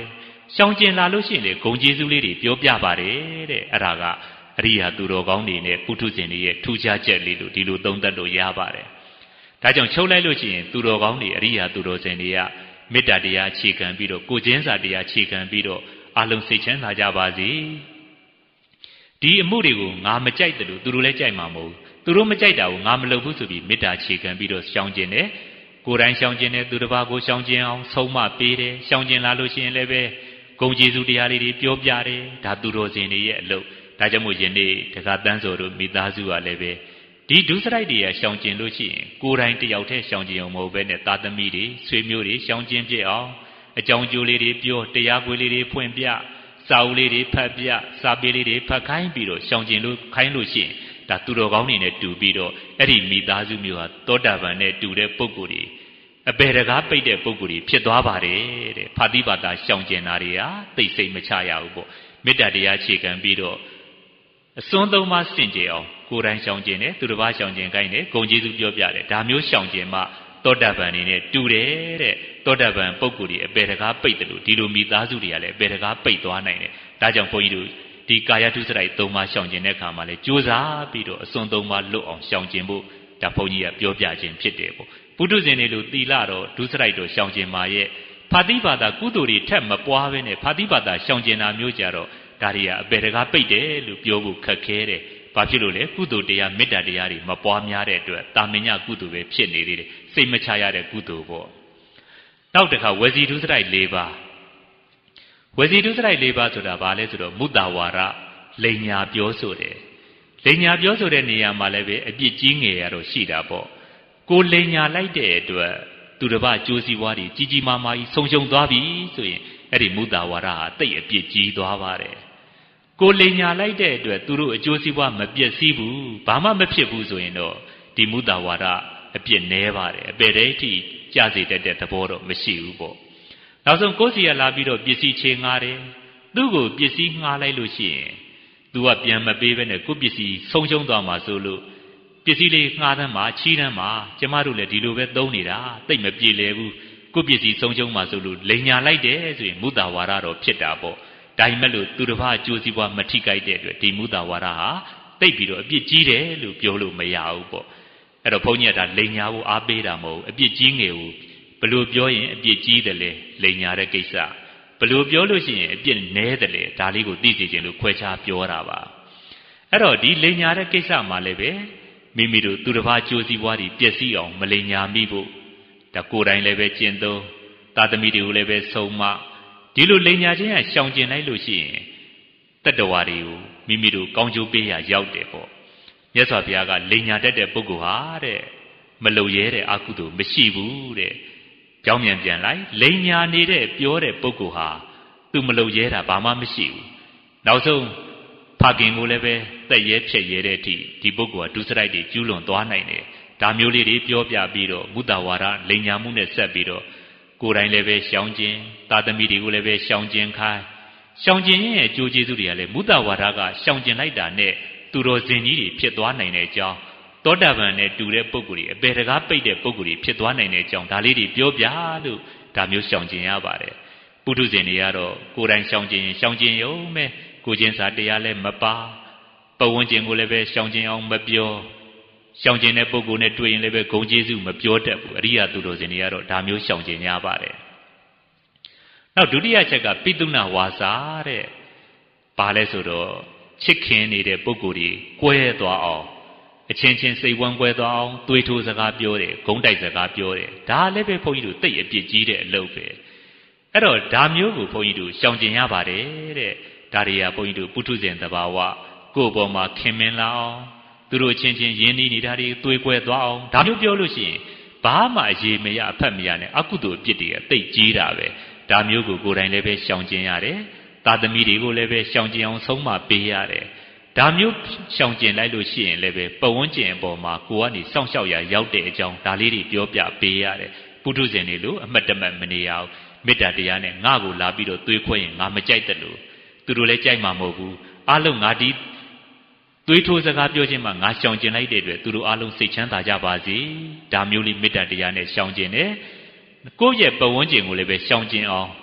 ရှောင်ကျင်လာလို့ရှိရင်လေဂုံကျေးဇူးလေးတွေပြောပြပါတယ်တဲ့အဲ့ဒါကအရိယာသူတော်ကောင်းတွေနဲ့ပုထုဇဉ်တွေရဲ့ထူးခြားချက်လေးလို့ဒီလိုသုံးသပ်လို့ရပါတယ်ဒါကြောင့်ချုပ်လိုက်လို့ရှိရင်သူတော်ကောင်းတွေအရိယာသူတော်စင်တွေကမေတ္တာတရားအခြေခံပြီးတော့ကိုချင်းစာတရားအခြေခံပြီးတော့အလုံးစိတ်ချမ်းသာကြပါစေဒီအမှုတွေကိုငါမကြိုက်တယ်လို့သူတို့လည်းကြိုက်မှာမဟုတ်သူတို့မကြိုက်တာကိုငါမလုပ်ဘူးဆိုပြီးမေတ္တာအခြေခံပြီးတော့ရှောင်ကျင်တယ်ကိုယ်တိုင်ရှောင်ကျင်တယ်သူတစ်ပါးကိုရှောင်ကျင်အောင်ဆုံးမပေးတယ်ရှောင်ကျင်လာလို့ရှိရင်လည်းပဲဂုဏ်ကျေးဇူးတရားလေးတွေပြောပြတယ်ဒါသူတော်စင်တွေရဲ့အလုပ်ဒါကြောင့်မို့ယနေ့တက္ကသန်းစောတို့မိသားစုကလည်းပဲဒီဒုစရိုက်တွေကရှောင်ကျင်လို့ရှိရင်ကိုယ်တိုင်တယောက်တည်းရှောင်ကျင်အောင်မဟုတ်ဘဲနဲ့သားသမီးတွေဆွေမျိုးတွေရှောင်ကျင်ပြအောင်အကြောင်းကျိုးလေးတွေပြောတရားခွေလေးတွေဖွင့်ပြစာအုပ်လေးတွေဖတ်ပြစာပေလေးတွေဖတ်ခိုင်းပြီးတော့ရှောင်ကျင်လို့ခိုင်းလို့ရှိရင်ဒါသူတော်ကောင်းတွေနဲ့တူပြီးတော့အဲ့ဒီမိသားစုမျိုးဟာသောတာပန်နဲ့တူတဲ့ပုဂ္ဂိုလ်တွေအပေတကားပိတ်တဲ့ပုဂ္ဂိုလ်တွေဖြစ်သွားပါတယ်တဲ့ဖာတိပါတာရှောင်ကျင်တာတွေဟာသိစိတ်မချရဘူးပေါ့မေတ္တာတရားခြေခံပြီးတော့အစွန်းသုံးပါးစင်ကြယ်အောင်ကိုယ်တိုင်ရှောင်ကျင်တယ်သူတစ်ပါးရှောင်ကျင်ခိုင်းတယ်ဂုဏ်ကျေးဇူးပြောပြတယ်ဒါမျိုးရှောင်ကျင်မှသောတာပန်နေနဲ့တူတယ်တဲ့သောတာပန်ပုဂ္ဂိုလ်တွေအပေတကားပိတ်တယ်လို့ဒီလိုမိသားစုတွေကလည်းအပေတကားပိတ်သွားနိုင်တယ်ဒါကြောင့်ဘုန်းကြီးတို့ဒီကာယဒုစရိုက်၃ပါးရှောင်ကျင်တဲ့အခါမှာလည်းကြိုးစားပြီးတော့အစွန်း၃ပါးလွတ်အောင်ရှောင်ကျင်ဖို့ဒါဘုန်းကြီးကပြောပြခြင်းဖြစ်တယ်ပေါ့ပုထုဇဉ်တွေလို့သီလတော့ဒုစရိုက်တော့ရှောင်ကျင်ပါရဲ့ဖာတိပါဒကုသိုလ်တွေထက်မပွားဘဲနဲ့ဖာတိပါဒရှောင်ကျင်တာမျိုးကြတော့ဒါတွေကအပေတကားပိတ်တယ်လို့ပြောဖို့ခက်ခဲတယ်ဘာဖြစ်လို့လဲကုသိုလ်တရားမေတ္တာတရားတွေမပွားများတဲ့အတွက်တာမင်ညကုသိုလ်ပဲဖြစ်နေသေးတယ်စိတ်မချရတဲ့ကုသိုလ်ပေါ့နောက်တစ်ခါဝစီဒုစရိုက်၄ပါးဝစီဒုစရိုက်၄ပါးဆိုတာဘာလဲဆိုတော့မုတ္တဝါဒလိန်ညာပြောဆိုတယ်လိန်ညာပြောဆိုတဲ့နေရာမှာလည်းပဲအပြစ်ကြီးငယ်ရတော့ရှိတာပေါ့ကိုလိန်ညာလိုက်တဲ့အတွက်သူတစ်ပါးကြိုးစည်းဝါးတွေကြီးကြီးမားမားကြီးဆုံရှုံသွားပြီဆိုရင်အဲ့ဒီမုတ္တဝါဒဟာတိတ်အပြစ်ကြီးသွားပါတယ်ကိုလိန်ညာလိုက်တဲ့အတွက်သူတို့အကျိုးစီးပွားမပြည့်စည်ဘူးဘာမှမဖြစ်ဘူးဆိုရင်တော့ဒီမုတ္တဝါဒအပြစ်နည်းပါတယ်အပေတည်းထိကြစေတတ်တဲ့သဘောတော့မရှိဘူးပေါ့နောက်ဆုံးကိုယ်စီရလာပြီးတော့ပစ္စည်းချေငှားတယ်သူ့ကိုပစ္စည်းငှားလိုက်လို့ရှိရင်သူကပြန်မပေးဘဲနဲ့ကိုယ်ပစ္စည်းဆုံးရှုံးသွားမှာဆိုလို့ပစ္စည်းလေးငှားတမ်းမှာချီးတမ်းမှာကျမတို့လည်းဒီလိုပဲသုံးနေတာတိတ်မပြေလည်ဘူးကိုယ်ပစ္စည်းဆုံးရှုံးမှာဆိုလို့လိန်ညာလိုက်တယ်ဆိုရင်မုတ္တဝါဒတော့ဖြစ်တာပေါ့ဒါမှမဟုတ်သူတစ်ပါးအကျိုးစီးပွားမထိခိုက်တဲ့အတွက်ဒီမုတ္တဝါဒဟာတိတ်ပြီးတော့အပြစ်ကြီးတယ်လို့ပြောလို့မရဘူးပေါ့အဲ့တော့ဘုန်းကြီးကဒါလိန်ညာဖို့အားပေးတာမဟုတ်ဘူးအပြစ်ကြီးငယ်ကိုဘယ်လိုပြောရင်အပြစ်ကြီးတယ်လဲလိန်ညာတဲ့ကိစ္စဘယ်လိုပြောလို့ရှိရင်အပြစ်နည်းတယ်လဲဒါလေးကိုသိစေခြင်းလို့ခွဲခြားပြောတာပါအဲ့တော့ဒီလိန်ညာတဲ့ကိစ္စမှာလည်းပဲမိမိတို့သူတစ်ပါးကြိုးစည်းပွားတွေပျက်စီးအောင်မလိန်ညာမိဖို့ဒါကိုယ်တိုင်လည်းပဲကျင့်သုံးသာသမီတွေကိုလည်းပဲဆုံးမဒီလိုလိန်ညာခြင်းကရှောင်ကျင်လိုက်လို့ရှိရင်တတ္တဝါတွေကိုမိမိတို့ကောင်းကျိုးပေးရရောက်တယ်ပေါ့မြတ်စွာဘုရားကလိန်ညာတတ်တဲ့ပုဂ္ဂိုလ်ဟာတဲ့မလုံရဲတဲ့အကုသိုလ်မရှိဘူးတဲ့ကြောင်းမြန်ပြန်လိုက်လိန်ညာနေတဲ့ပြောတဲ့ပုဂ္ဂိုလ်ဟာသူမလုံရဲတာဘာမှမရှိဘူးနောက်ဆုံးဖခင်ကိုလည်းပဲတက်ရဲဖြက်ရဲတဲ့အထိဒီပုဂ္ဂိုလ်ကဒုစရိုက်တွေကျူးလွန်သွားနိုင်တယ်ဒါမျိုးလေးတွေပြောပြပြီးတော့မုတ္တဝါဒလိန်ညာမှုနဲ့ဆက်ပြီးတော့ကိုယ်တိုင်လည်းပဲရှောင်ကျင်သာသမီတွေကိုလည်းပဲရှောင်ကျင်ခိုင်းရှောင်ကျင်ရဲ့အကျိုးကျေးဇူးတွေကလည်းမုတ္တဝါဒကရှောင်ကျင်လိုက်တာနဲ့သူတော်စင်ကြီးတွေဖြစ်သွားနိုင်တဲ့အကြောင်းသောတာပန်နဲ့တူတဲ့ပုဂ္ဂိုလ်တွေအပေတကားပိတ်တဲ့ပုဂ္ဂိုလ်တွေဖြစ်သွားနိုင်တဲ့အကြောင်းဒါလေးတွေပြောပြလို့ဒါမျိုးရှောင်ကျင်ရပါတယ်ပုထုဇဉ်တွေကတော့ကိုယ်တိုင်ရှောင်ကျင်ရင်ရှောင်ကျင်ရုံပဲကိုချင်းစာတရားလည်းမပါပဝန်းကျင်ကိုလည်းပဲရှောင်ကျင်အောင်မပြောရှောင်ကျင်တဲ့ပုဂ္ဂိုလ်နဲ့တွေ့ရင်လည်းပဲဂုဏ်ကျေးဇူးမပြောတတ်ဘူးအရိယာသူတော်စင်တွေကတော့ဒါမျိုးရှောင်ကျင်ရပါတယ်နောက်ဒုတိယချက်ကပိတုဏဝါစာတဲ့ဘာလဲဆိုတော့ချစ်ခင်နေတဲ့ပုဂ္ဂိုလ်တွေကွဲသွားအောင်အချင်းချင်းစိတ်ဝမ်းကွဲသွားအောင်သွေးထိုးစကားပြောတယ်ဂုဏ်တိုက်စကားပြောတယ်ဒါလည်းပဲဘုန်းကြီးတို့တိတ်အပြစ်ကြီးတဲ့အလုပ်ပဲအဲ့တော့ဒါမျိုးကိုဘုန်းကြီးတို့ရှောင်ကျင်ရပါတယ်တဲ့ဒါတွေကဘုန်းကြီးတို့ပုထုဇဉ်တဘာဝကိုယ့်ဘောမှာခင်မင်လာအောင်သူတို့ချင်းချင်းရင်းနှီးနေတာတွေသွေးကွဲသွားအောင်ဒါမျိုးပြောလို့ရှိရင်ဘာမှအရေးမရအဖက်မရနဲ့အကုသိုလ်အပြစ်တွေကတိတ်ကြီးတာပဲဒါမျိုးကိုကိုယ်တိုင်လည်းပဲရှောင်ကျင်ရတယ်သာသမီတွေကိုလည်းပဲရှောင်ကျင်အောင်ဆုံးမပေးရတယ်ဒါမျိုးရှောင်ကျင်လိုက်လို့ရှိရင်လည်းပဲပဝန်းကျင်အပေါ်မှာကိုကနေစောင့်ရှောက်ရရောက်တဲ့အကြောင်းဒါလေးတွေပြောပြပေးရတယ်ပုထုဇဉ်တွေလို့အမှတ်တမဲ့မနေရအောင်မေတ္တာတရားနဲ့ငါ့ကိုလာပြီးတော့သွေးခွဲရင်ငါမကြိုက်တယ်လို့သူတို့လည်းကြိုက်မှာမဟုတ်ဘူးအားလုံးငါဒီသွေးထိုးစကားပြောခြင်းမှာငါရှောင်ကျင်လိုက်တဲ့အတွက်သူတို့အားလုံးစိတ်ချမ်းသာကြပါစေဒါမျိုးလေးမေတ္တာတရားနဲ့ရှောင်ကျင်တယ်ကိုယ့်ရဲ့ပဝန်းကျင်ကိုလည်းပဲရှောင်ကျင်အောင်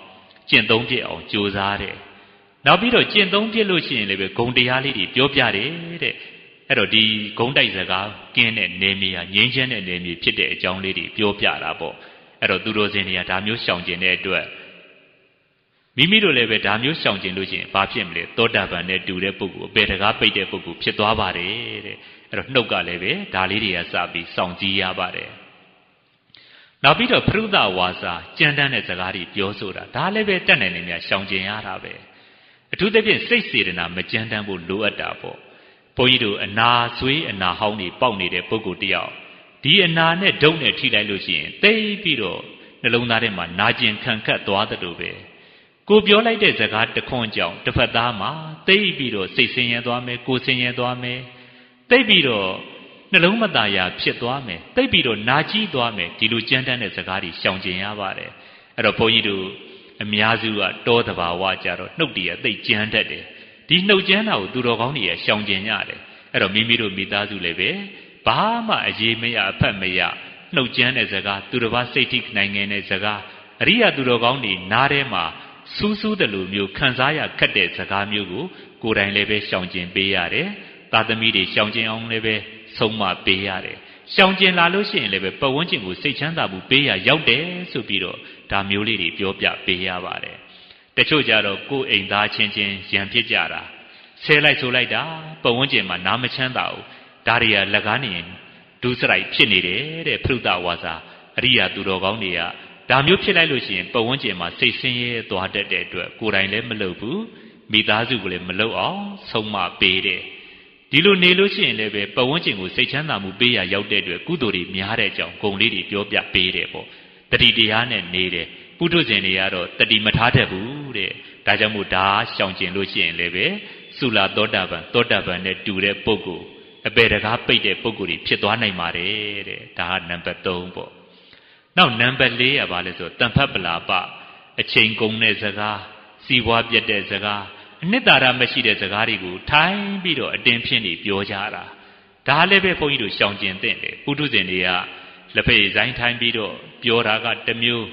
ကျင့်သုံးပြအောင်ကြိုးစားတယ်နောက်ပြီးတော့ကျင့်သုံးပြလို့ရှိရင်လည်းပဲဂုံတရားလေးတွေပြောပြတယ်တဲ့အဲ့တော့ဒီဂုံတိုက်စကားကင်းတဲ့နေမြေဟာငြိမ်းချမ်းတဲ့နေမြေဖြစ်တဲ့အကြောင်းလေးတွေပြောပြတာပေါ့အဲ့တော့သူတို့စင်တွေကဒါမျိုးရှောင်ကျင်တဲ့အတွက်မိမိတို့လည်းပဲဒါမျိုးရှောင်ကျင်လို့ရှိရင်ဘာဖြစ်မလဲသောတာပန်နဲ့တူတဲ့ပုဂ္ဂိုလ်အပေတကားပိတ်တဲ့ပုဂ္ဂိုလ်ဖြစ်သွားပါတယ်တဲ့အဲ့တော့နှုတ်ကလည်းပဲဒါလေးတွေကစပြီးစောင့်ကြည့်ရပါတယ်နောက်ပြီးတော့ပရုသဝါစာကြမ်းတမ်းတဲ့စကားတွေပြောဆိုတာဒါလည်းပဲတတ်နိုင်နေမြရှောင်ကျင်ရတာပဲအထူးသဖြင့်စိတ်စေတနာမကြမ်းတမ်းဖို့လိုအပ်တာပေါ့ဘုန်းကြီးတို့အနာဆွေးအနာဟောင်းတွေပေါက်နေတဲ့ပုဂ္ဂိုလ်တယောက်ဒီအနာနဲ့ဒုံနဲ့ထိလိုက်လို့ရှိရင်သိပြီးတော့နှလုံးသားထဲမှာနာကျင်ခံခတ်သွားတဲ့လိုပဲကိုပြောလိုက်တဲ့စကားတခွန်းကြောင့်တစ်ဖက်သားမှာသိပြီးတော့စိတ်ဆင်းရဲသွားမယ်ကိုယ်ဆင်းရဲသွားမယ်သိပြီးတော့နှလုံးမသားရာဖြစ်သွားမယ်သိပြီးတော့နာကြီးသွားမယ်ဒီလိုကြမ်းတမ်းတဲ့စကားတွေရှောင်ကျင်ရပါတယ်အဲ့တော့ဘုန်းကြီးတို့အများစုကတောတဘာဝကြတော့နှုတ်တည်းအသိကြမ်းတတ်တယ်ဒီနှုတ်ကြမ်းတာကိုသူတော်ကောင်းတွေရှောင်ကျင်ရတယ်အဲ့တော့မိမိတို့မိသားစုလည်းပဲဘာမှအရေးမရအဖက်မရနှုတ်ကြမ်းတဲ့စကားသူတစ်ပါးစိတ်ထိနိုင်ငယ်တဲ့စကားအရိယသူတော်ကောင်းတွေနားထဲမှာစူးစူးတယ်လို့မျိုးခံစားရခက်တဲ့စကားမျိုးကိုကိုယ်တိုင်လည်းပဲရှောင်ကျင်ပေးရတယ်သာသမီတွေရှောင်ကျင်အောင်လည်းပဲဆုံးမပေးရတယ်ရှောင်ကျင်လာလို့ရှိရင်လည်းပဲပတ်ဝန်းကျင်ကိုစိတ်ချမ်းသာမှုပေးရရောက်တယ်ဆိုပြီးတော့ဒါမျိုးလေးတွေပြောပြပေးရပါတယ်တချို့ကြတော့ကိုယ်အိမ်သားချင်းချင်းရံဖြစ်ကြတာဆဲလိုက်ဆိုလိုက်တာပတ်ဝန်းကျင်မှာနားမချမ်းသာဘူးဒါတွေကလက်ကားနေရင်ဒုစရိုက်ဖြစ်နေတယ်တဲ့ပရုသဝါစာအရိယာသူတော်ကောင်းတွေကဒါမျိုးဖြစ်လိုက်လို့ရှိရင်ပတ်ဝန်းကျင်မှာစိတ်ဆင်းရဲသွားတတ်တဲ့အတွက်ကိုယ်တိုင်လည်းမလုပ်ဘူးမိသားစုကလည်းမလုပ်အောင်ဆုံးမပေးတယ်ဒီလိုနေလို့ရှိရင်လည်းပဲပတ်ဝန်းကျင်ကိုစိတ်ချမ်းသာမှုပေးရရောက်တဲ့အတွက်ကုသိုလ်တွေများတဲ့အကြောင်းဂုဏ်လေးတွေပြောပြပေးတယ်ပေါ့တတိတရားနဲ့နေတယ်ပုထုဇဉ်တွေကတော့တတိမထားတတ်ဘူးတဲ့ဒါကြောင့်မို့ဒါရှောင်ကျင်လို့ရှိရင်လည်းပဲသုလာသောတာပန်နဲ့တူတဲ့ပုဂ္ဂိုလ်အပေတကားပိတ်တဲ့ပုဂ္ဂိုလ်တွေဖြစ်သွားနိုင်ပါတယ်တဲ့ဒါကနံပါတ်3ပေါ့နောက်နံပါတ်4ကဘာလဲဆိုတန်ဖတ်ပလာပအချိန်ကုန်တဲ့စကားစီးပွားပြတ်တဲ့စကားအနှစ်သာရမရှိတဲ့စကားတွေကိုထိုင်းပြီးတော့အတင်းဖြင့်နေပြောကြတာဒါလည်းပဲဘုန်းကြီးတို့ရှောင်ကျင်သင့်တယ်ပုထုဇဉ်တွေကလက်ဖက်ဇိုင်းထိုင်းပြီးတော့ပြောတာကတစ်မျိုး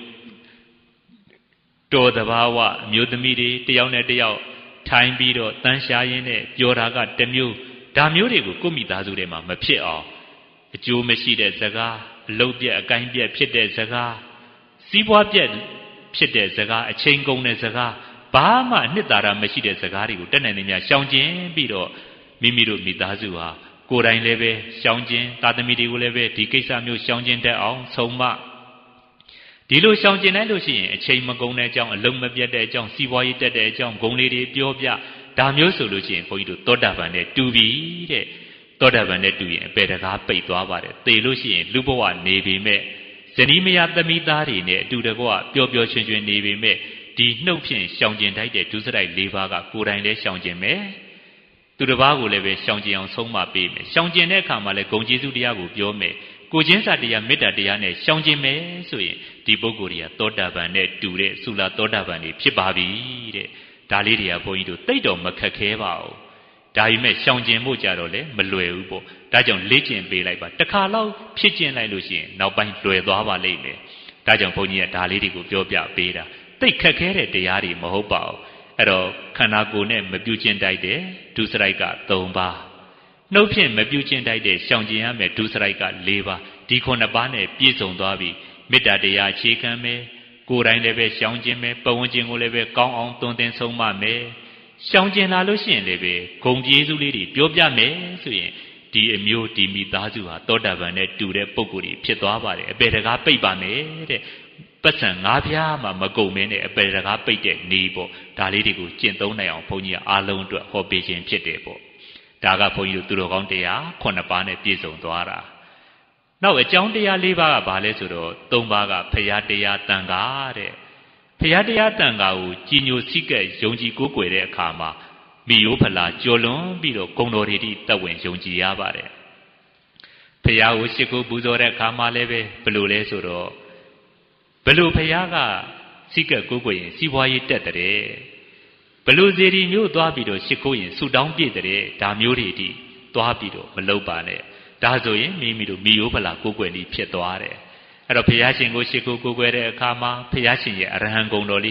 တော်တဘာဝအမျိုးသမီးတွေတယောက်နဲ့တယောက်ထိုင်းပြီးတော့တန်းရှားရင်းနဲ့ပြောတာကတစ်မျိုးဒါမျိုးတွေကိုကိုယ့်မိသားစုထဲမှာမဖြစ်အောင်အကျိုးမရှိတဲ့စကားအလုတ်ပြက်အကိုင်းပြက်ဖြစ်တဲ့စကားစီးပွားပြက်ဖြစ်တဲ့စကားအချိန်ကုန်တဲ့စကားဘာမှအနှစ်သာရမရှိတဲ့စကားတွေကိုတက်နိုင်နေများရှောင်ကျင်ပြီးတော့မိမိတို့မိသားစုဟာကိုယ်တိုင်လည်းပဲရှောင်ကျင်သာသမီတွေကိုလည်းပဲဒီကိစ္စမျိုးရှောင်ကျင်တတ်အောင်ဆုံးမဒီလိုရှောင်ကျင်လိုက်လို့ရှိရင်အချိန်မကုန်တဲ့အကြောင်းအလုံးမပြတ်တဲ့အကြောင်းစီးပွားရေးတက်တဲ့အကြောင်းဂုဏ်လေးတွေပြောပြဒါမျိုးဆိုလို့ရှိရင်ဘုန်းကြီးတို့သောတာပန်နဲ့တူပြီတဲ့သောတာပန်နဲ့တူရင်အပေတကားပိတ်သွားပါတယ်သေလို့ရှိရင်လူဘဝနေပြီမဲ့ဇနီးမယားသမီးသားတွေနဲ့အတူတကွပျော်ပျော်ရွှင်ရွှင်နေပြီမဲ့ဒီနှုတ်ဖြင့်ရှောင်ကျင်ထိုက်တဲ့ဒုစရိုက်၄ပါးကကိုယ်တိုင်လည်းရှောင်ကျင်မယ်သူတစ်ပါးကိုလည်းပဲရှောင်ကျင်အောင်ဆုံးမပေးမယ်ရှောင်ကျင်တဲ့အခါမှာလည်းဂုဏ်ကျေးဇူးတရားကိုပြောမယ်ကိုချင်းစာတရားမေတ္တာတရားနဲ့ရှောင်ကျင်မယ်ဆိုရင်ဒီပုဂ္ဂိုလ်တွေကသောတာပန်နဲ့တူတဲ့သုလာသောတာပန်တွေဖြစ်ပါပြီတဲ့ဒါလေးတွေကဘုန်းကြီးတို့တိတ်တော်မခက်ခဲပါဘူးဒါပေမဲ့ရှောင်ကျင်ဖို့ကြတော့လေမလွယ်ဘူးပေါ့ဒါကြောင့်လေ့ကျင့်ပေးလိုက်ပါတစ်ခါလောက်ဖြစ်ကျင်လိုက်လို့ရှိရင်နောက်ပိုင်းလွယ်သွားပါလိမ့်မယ်ဒါကြောင့်ဘုန်းကြီးကဒါလေးတွေကိုပြောပြပေးတာတိတ်ခက်ခဲတဲ့တရားတွေမဟုတ်ပါဘူးအဲ့တော့ခန္ဓာကိုယ်နဲ့မပြုကျင့်တိုက်တဲ့ဒုစရိုက်က3ပါးနှုတ်ဖြင့်မပြုကျင့်တိုက်တဲ့ရှောင်ကျင်ရမယ်ဒုစရိုက်က4ပါးဒီ9ပါးနဲ့ပြည့်စုံသွားပြီမေတ္တာတရားအခြေခံမယ်ကိုယ်တိုင်လည်းပဲရှောင်ကျင်မယ်ပတ်ဝန်းကျင်ကိုလည်းပဲကောင်းအောင်သွန်သင်ဆုံးမမယ်ရှောင်ကျင်လာလို့ရှိရင်လည်းပဲဂုဏ်ကျေးဇူးလေးတွေပြောပြမယ်ဆိုရင်ဒီအမျိုးဒီမိသားစုဟာသောတာပန်နဲ့တူတဲ့ပုဂ္ဂိုလ်တွေဖြစ်သွားပါတယ်အပေတကားပိတ်ပါမယ်တဲ့ပတ်စံ၅ပြားမှမကုန်မင်းနဲ့အပေတကားပိတ်တဲ့နေပေါ့ဒါလေးတွေကိုကျင့်သုံးနိုင်အောင်ဘုန်းကြီးကအားလုံးအတွက်ဟောပေးခြင်းဖြစ်တယ်ပေါ့ဒါကဘုန်းကြီးတို့သူတော်ကောင်းတရား9ပါးနဲ့ပြည့်စုံသွားတာနောက်အကြောင်းတရား၄ပါးကဘာလဲဆိုတော့၃ပါးကဖရာတရားတန်ခါတဲ့ဖရာတရားတန်ခါကိုကြည်ညိုစိတ်ကယုံကြည်ကိုးကွယ်တဲ့အခါမှာမိယိုးဖလာကျော်လွန်ပြီးတော့ဂုဏ်တော်တွေတိတက်ဝင်ယုံကြည်ရပါတယ်ဖရာကိုရှိခိုးပူဇော်တဲ့အခါမှာလည်းပဲဘယ်လိုလဲဆိုတော့ဘယ်လိုဖရာကစိတ်ကကိုးကွယ်ရင်စီးပွားရေးတက်တဲ့ဘယ်လိုဇေဒီမျိုးသွားပြီးတော့ရှိခိုးရင်ဆူတောင်းပြည့်တဲ့ဒါမျိုးတွေတိသွားပြီးတော့မလုပ်ပါနဲ့ဒါဆိုရင်မိမိတို့မိယိုးဖလာကိုးကွယ်ပြီးဖြစ်သွားတယ်အဲ့တော့ဘုရားရှင်ကိုရှိခိုးကိုးကွယ်တဲ့အခါမှာဘုရားရှင်ရဲ့အရဟံဂုဏ်တော်လေးက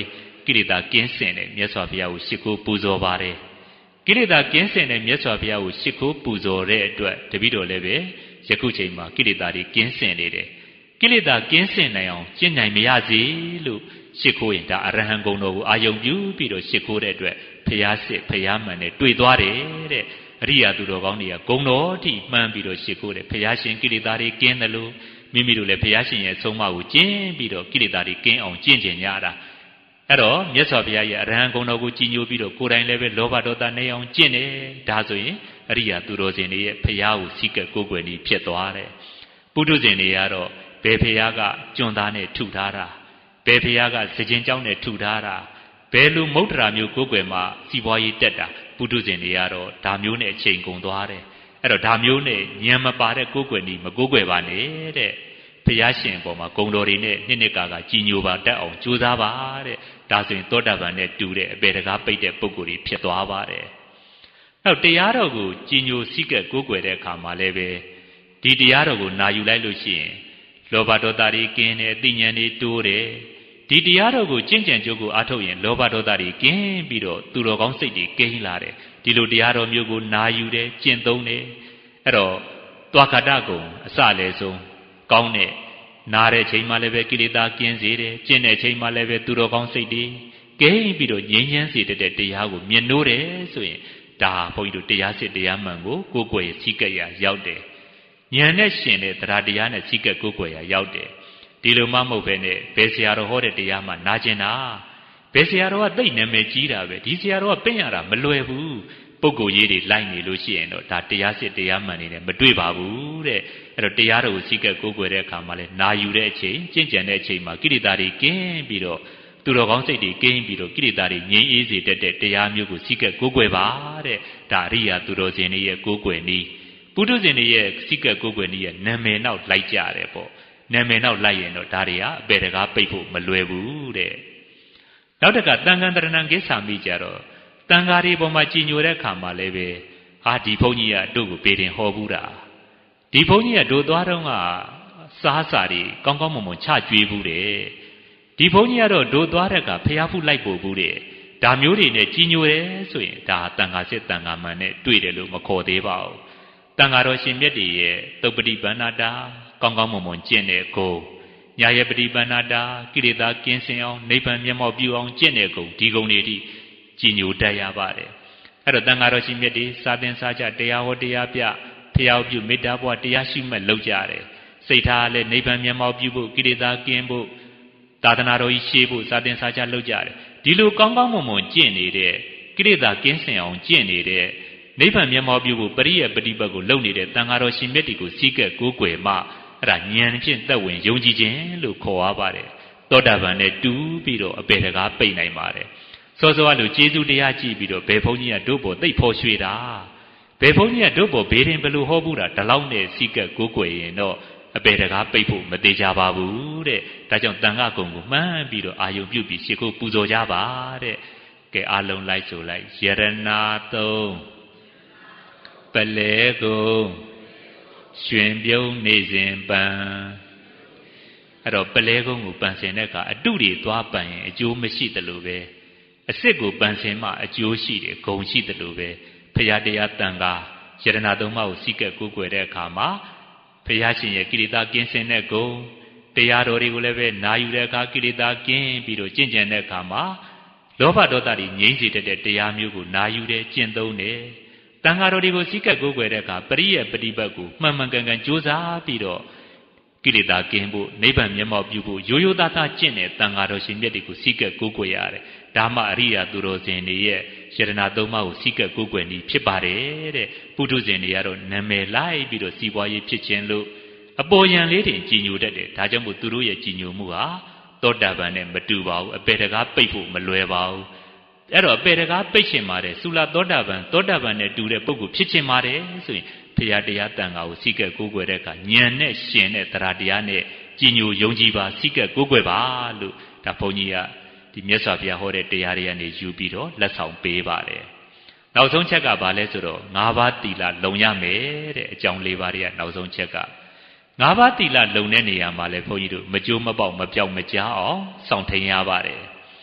ကိလေသာကင်းစင်တဲ့မြတ်စွာဘုရားကိုရှိခိုးပူဇော်ပါတယ်ကိလေသာကင်းစင်တဲ့မြတ်စွာဘုရားကိုရှိခိုးပူဇော်တဲ့အတွက်တပည့်တော်လည်းပဲယခုချိန်မှာကိလေသာတွေကင်းစင်နေတယ်ကိလေသာကင်းစင်နိုင်အောင်ကျင့်နိုင်မရစေလို့ရှိခိုးရင်ဒါအရဟံဂုဏ်တော်ကိုအာယုံပြုပြီးတော့ရှိခိုးတဲ့အတွက်ဘုရားစစ်ဘုရားမှန်နဲ့တွေ့သွားတယ်တဲ့အရိယာသူတော်ကောင်းတွေကဂုဏ်တော်ထိမှန်းပြီးတော့ရှိခိုးတယ်ဘုရားရှင်ကိလေသာတွေကင်းတယ်လို့မိမိတို့လည်းဘုရားရှင်ရဲ့ဆုံးမကိုကျင့်ပြီးတော့ကိလေသာတွေကင်းအောင်ကျင့်ကြရတာအဲ့တော့မြတ်စွာဘုရားရဲ့အရဟံဂုဏ်တော်ကိုကြီးညိုပြီးတော့ကိုယ်တိုင်လည်းပဲလောဘဒေါသနေအောင်ကျင့်တယ်ဒါဆိုရင်အရိယာသူတော်စင်တွေရဲ့ဘုရားကိုစိတ်ကကိုယ်ွယ်နေဖြစ်သွားတယ်ပုထုဇဉ်တွေကတော့ဘယ်ဘုရားကကျွန်းသားနဲ့ထုထားတာဘယ်ဘုရားကစကြင်ကြောင်းနဲ့ထုထားတာဘယ်လိုမုဒ္ဒရာမျိုးကိုယ်ွယ်မှာစီပွားရေးတက်တာပုထုဇဉ်တွေကတော့ဒါမျိုးနဲ့အချိန်ကုန်သွားတယ်အဲ့တော့ဒါမျိုးနဲ့ဉာဏ်မပါတဲ့ကိုယ်ွယ်နေမကိုယ်ွယ်ပါနဲ့တဲ့ဘုရားရှင်ပေါ်မှာဂုဏ်တော်တွေနဲ့နှစ်ကာကြီးညိုပါတတ်အောင်ကြိုးစားပါတဲ့ဒါဆိုရင်သောတာပန်နဲ့တူတဲ့အပေတကားပိတ်တဲ့ပုဂ္ဂိုလ်တွေဖြစ်သွားပါတယ်နောက်တရားတော်ကိုကြီးညိုစိတ်ကကိုယ်ွယ်တဲ့အခါမှာလည်းပဲဒီတရားတော်ကိုနာယူလိုက်လို့ရှိရင်လောဘဒေါသတွေကင်းတယ်အသိဉာဏ်တွေတိုးတယ်ဒီတရားတော်ကိုကျင့်ကြံကြိုးကိုအားထုတ်ရင်လောဘဒေါသတွေကင်းပြီးတော့သူတော်ကောင်းစိတ်တွေကင်းလာတယ်ဒီလိုတရားတော်မျိုးကိုနာယူတယ်ကျင့်သုံးတယ်အဲ့တော့သွားခတ္တကုံအစလည်းဆုံးကောင်းတဲ့နားတဲ့ချိန်မှလည်းပဲကိလေသာကင်းစေတယ်ကျင့်တဲ့ချိန်မှလည်းပဲသူတော်ကောင်းစိတ်တွေကင်းပြီးတော့ငြိမ်းချမ်းစေတဲ့တရားကိုမြင်နိုးတယ်ဆိုရင်ဒါဘုန်းကြီးတို့တရားစစ်တရားမှန်ကိုကိုယ်ကိုယ်ရဲ့စိတ်ကရရောက်တယ်ဉာဏ်နဲ့ရှင်တဲ့တရားတရားနဲ့စိတ်ကကိုယ်ကိုယ်ရရောက်တယ်ဒီလိုမှမဟုတ်ပဲနဲ့ဘယ်ဆရာတော်ဟောတဲ့တရားမှနာကျင်တာဘယ်ဆရာတော်ကသိနာမည်ကြီးတာပဲဒီဆရာတော်ကပင့်ရတာမလွယ်ဘူးပုဂ္ဂိုလ်ရေးတွေလိုက်နေလို့ရှိရင်တော့ဒါတရားစစ်တရားမှန်နေတယ်မတွေ့ပါဘူးတဲ့အဲ့တော့တရားတော်ကိုစိတ်ကကိုယ်ကိုယ်တဲ့အခါမှာလဲနာယူတဲ့အချိန်ကျင့်ကြံတဲ့အချိန်မှာကိလေသာတွေကင်းပြီးတော့သူတော်ကောင်းစိတ်တွေကင်းပြီးတော့ကိလေသာတွေငြိမ်းအေးစေတတ်တဲ့တရားမျိုးကိုစိတ်ကကိုယ်ကိုယ်ပါတဲ့ဒါအရိယာသူတော်စင်တွေရဲ့ကိုယ်ကိုယ်နည်းပုထုဇဉ်တွေရဲ့စိတ်ကကိုယ်ကိုယ်နည်းရဲ့နာမည်နောက်လိုက်ကြတယ်ပေါ့နာမည်နောက်လိုက်ရင်တော့ဒါတွေကအပေတကားပိတ်ဖို့မလွယ်ဘူးတဲ့နောက်တကတန်ခမ်းတရဏံကိစ္ဆာမိကြတော့တန်ဃာတွေပေါ်မှာကြည်ညိုတဲ့အခါမှာလည်းပဲဒီဘုန်းကြီးကတို့ကိုပေတင်ဟောဘူးတာဒီဘုန်းကြီးကတို့သွားတော့ကစားစာတွေကောင်းကောင်းမွန်မွန်ချကျွေးဘူးတဲ့ဒီဘုန်းကြီးကတော့တို့သွားတဲ့ကဖျားဖူးလိုက်ပို့ဘူးတဲ့ဒါမျိုးတွေနဲ့ကြည်ညိုတယ်ဆိုရင်ဒါတန်ဃာစစ်တန်ဃာမှန်နဲ့တွေ့တယ်လို့မခေါ်သေးပါဘူးတန်ဃာတော်ရှင်မြတ်တွေရဲ့သုပ္ပတိပန္နာတာကောင်းကောင်းမွန်မွန်ကျင့်တဲ့ကိုညာယပတိပန္နာတာကိလေသာကင်းစင်အောင်နိဗ္ဗာန်မျက်မှောက်ပြုအောင်ကျင့်တဲ့ကုံဒီကုံတွေဒီကြည်ညိုတတ်ရပါတယ်အဲ့တော့တန်ဃာတော်ရှင်မြတ်တွေစာသင်စာချတရားဟောတရားပြဖျားပြုမေတ္တာပွားတရားရှိမှတ်လုပ်ကြတယ်စိတ်ထားလည်းနိဗ္ဗာန်မျက်မှောက်ပြုဖို့ကိလေသာကင်းဖို့သာသနာတော်ကြီးရှေ့ဖို့စာသင်စာချလုပ်ကြတယ်ဒီလိုကောင်းကောင်းမွန်မွန်ကျင့်နေတဲ့ကိလေသာကင်းစင်အောင်ကျင့်နေတဲ့နိဗ္ဗာန်မျက်မှောက်ပြုဖို့ပရိယပฏิပတ်ကိုလုပ်နေတဲ့တန်ဃာတော်ရှင်မြတ်တွေကိုစိတ်ကကိုးကွယ်မှအဲ့ဒါဉာဏ်ဖြင့်သက်ဝင်ယုံကြည်ခြင်းလို့ခေါ်ရပါတယ်သောတာပန်နဲ့တူပြီးတော့အပေတကားပိတ်နိုင်ပါတယ်စောစောကလို့ကျေးဇူးတရားကြည့်ပြီးတော့ဘယ်ဘုန်းကြီးကတို့ပေါ်သိပ်ဖော်ရွှေတာဘယ်ဘုန်းကြီးကတို့ပေါ်ဘေးရင်ဘယ်လိုဟောဘူးတာဒီလောက်နဲ့စိတ်ကကိုးကွယ်ရင်တော့အပေတကားပိတ်ဖို့မသေးကြပါဘူးတဲ့ဒါကြောင့်တန်ခါကုံကိုမှန်းပြီးတော့အာယုံပြုပြီးရှ िख ိုးပူဇော်ကြပါတဲ့ကဲအားလုံးလိုက်ဆိုလိုက်ယရဏသုံးပလဲကုံရွှင်ပြုံးနေစဉ်ပန်အဲ့တော့ပလဲကုံကိုပန်ဆင်တဲ့အခါအတုတွေသွားပန်ရင်အကျိုးမရှိတယ်လို့ပဲအစစ်ကိုပန်ဆင်မှအကျိုးရှိတယ်ဂုံရှိတယ်လို့ပဲဖရာတရားတန်ခါယရဏသုံးပါးကိုစိတ်ကကိုးကွယ်တဲ့အခါမှာဖရာရှင်ရဲ့ကိလေသာကင်းစင်တဲ့ဂုံတရားတော်တွေကိုလည်းပဲနာယူတဲ့အခါကိလေသာကင်းပြီးတော့ကျင့်ကြံတဲ့အခါမှာလောဘဒေါသတွေငြိမ်းစေတဲ့တရားမျိုးကိုနာယူတယ်ကျင့်သုံးတယ်တန်ဃာတော်တွေကိုစိတ်ကကိုးကွယ်တဲ့အခါပရိယပฏิပတ်ကိုမှန်မှန်ကန်ကန်ကြိုးစားပြီးတော့ကိလေသာကင်းဖို့နိဗ္ဗာန်မျက်မှောက်ပြုဖို့ရိုးရိုးသားသားကျင့်တဲ့တန်ဃာတော်ရှင်မြတ်တွေကိုစိတ်ကကိုးကွယ်ရတယ်ဒါမှအရိယာသူတော်စင်တွေရဲ့ယရဏသုံးပါးကိုစိတ်ကကိုးကွယ်နည်းဖြစ်ပါတယ်တဲ့ပုထုဇဉ်တွေကတော့နာမည်လိုက်ပြီးတော့စီးပွားရေးဖြစ်ခြင်းလို့အပေါ်ယံလေးတွေကြည်ညိုတတ်တယ်ဒါကြောင့်မို့သူတို့ရဲ့ကြည်ညိုမှုဟာသောတာပန်နဲ့မတူပါဘူးအပေတကားပိတ်ဖို့မလွယ်ပါဘူးအဲ့တော့အပေတကားပိတ်ချင်ပါတယ်သုလသောတာပန်နဲ့တူတဲ့ပုဂ္ဂိုလ်ဖြစ်ချင်ပါတယ်ဆိုရင်ဖရာတရားတန်ခါကိုစိတ်ကကိုးကွယ်တဲ့အခါဉာဏ်နဲ့ရှင်တဲ့တရားတရားနဲ့ကြည်ညိုယုံကြည်ပါစိတ်ကကိုးကွယ်ပါလို့ဒါဘုန်းကြီးကဒီမြတ်စွာဘုရားဟောတဲ့တရားတွေကနေယူပြီးတော့လက်ဆောင်ပေးပါတယ်နောက်ဆုံးချက်ကဘာလဲဆိုတော့၅ပါးသီလလုံရမယ်တဲ့အကြောင်း၄ပါးတွေကနောက်ဆုံးချက်က၅ပါးသီလလုံတဲ့နေရာမှာလဲဘုန်းကြီးတို့မကြိုးမပေါက်မပြောက်မကြားအောင်စောင့်ထိန်ရပါတယ်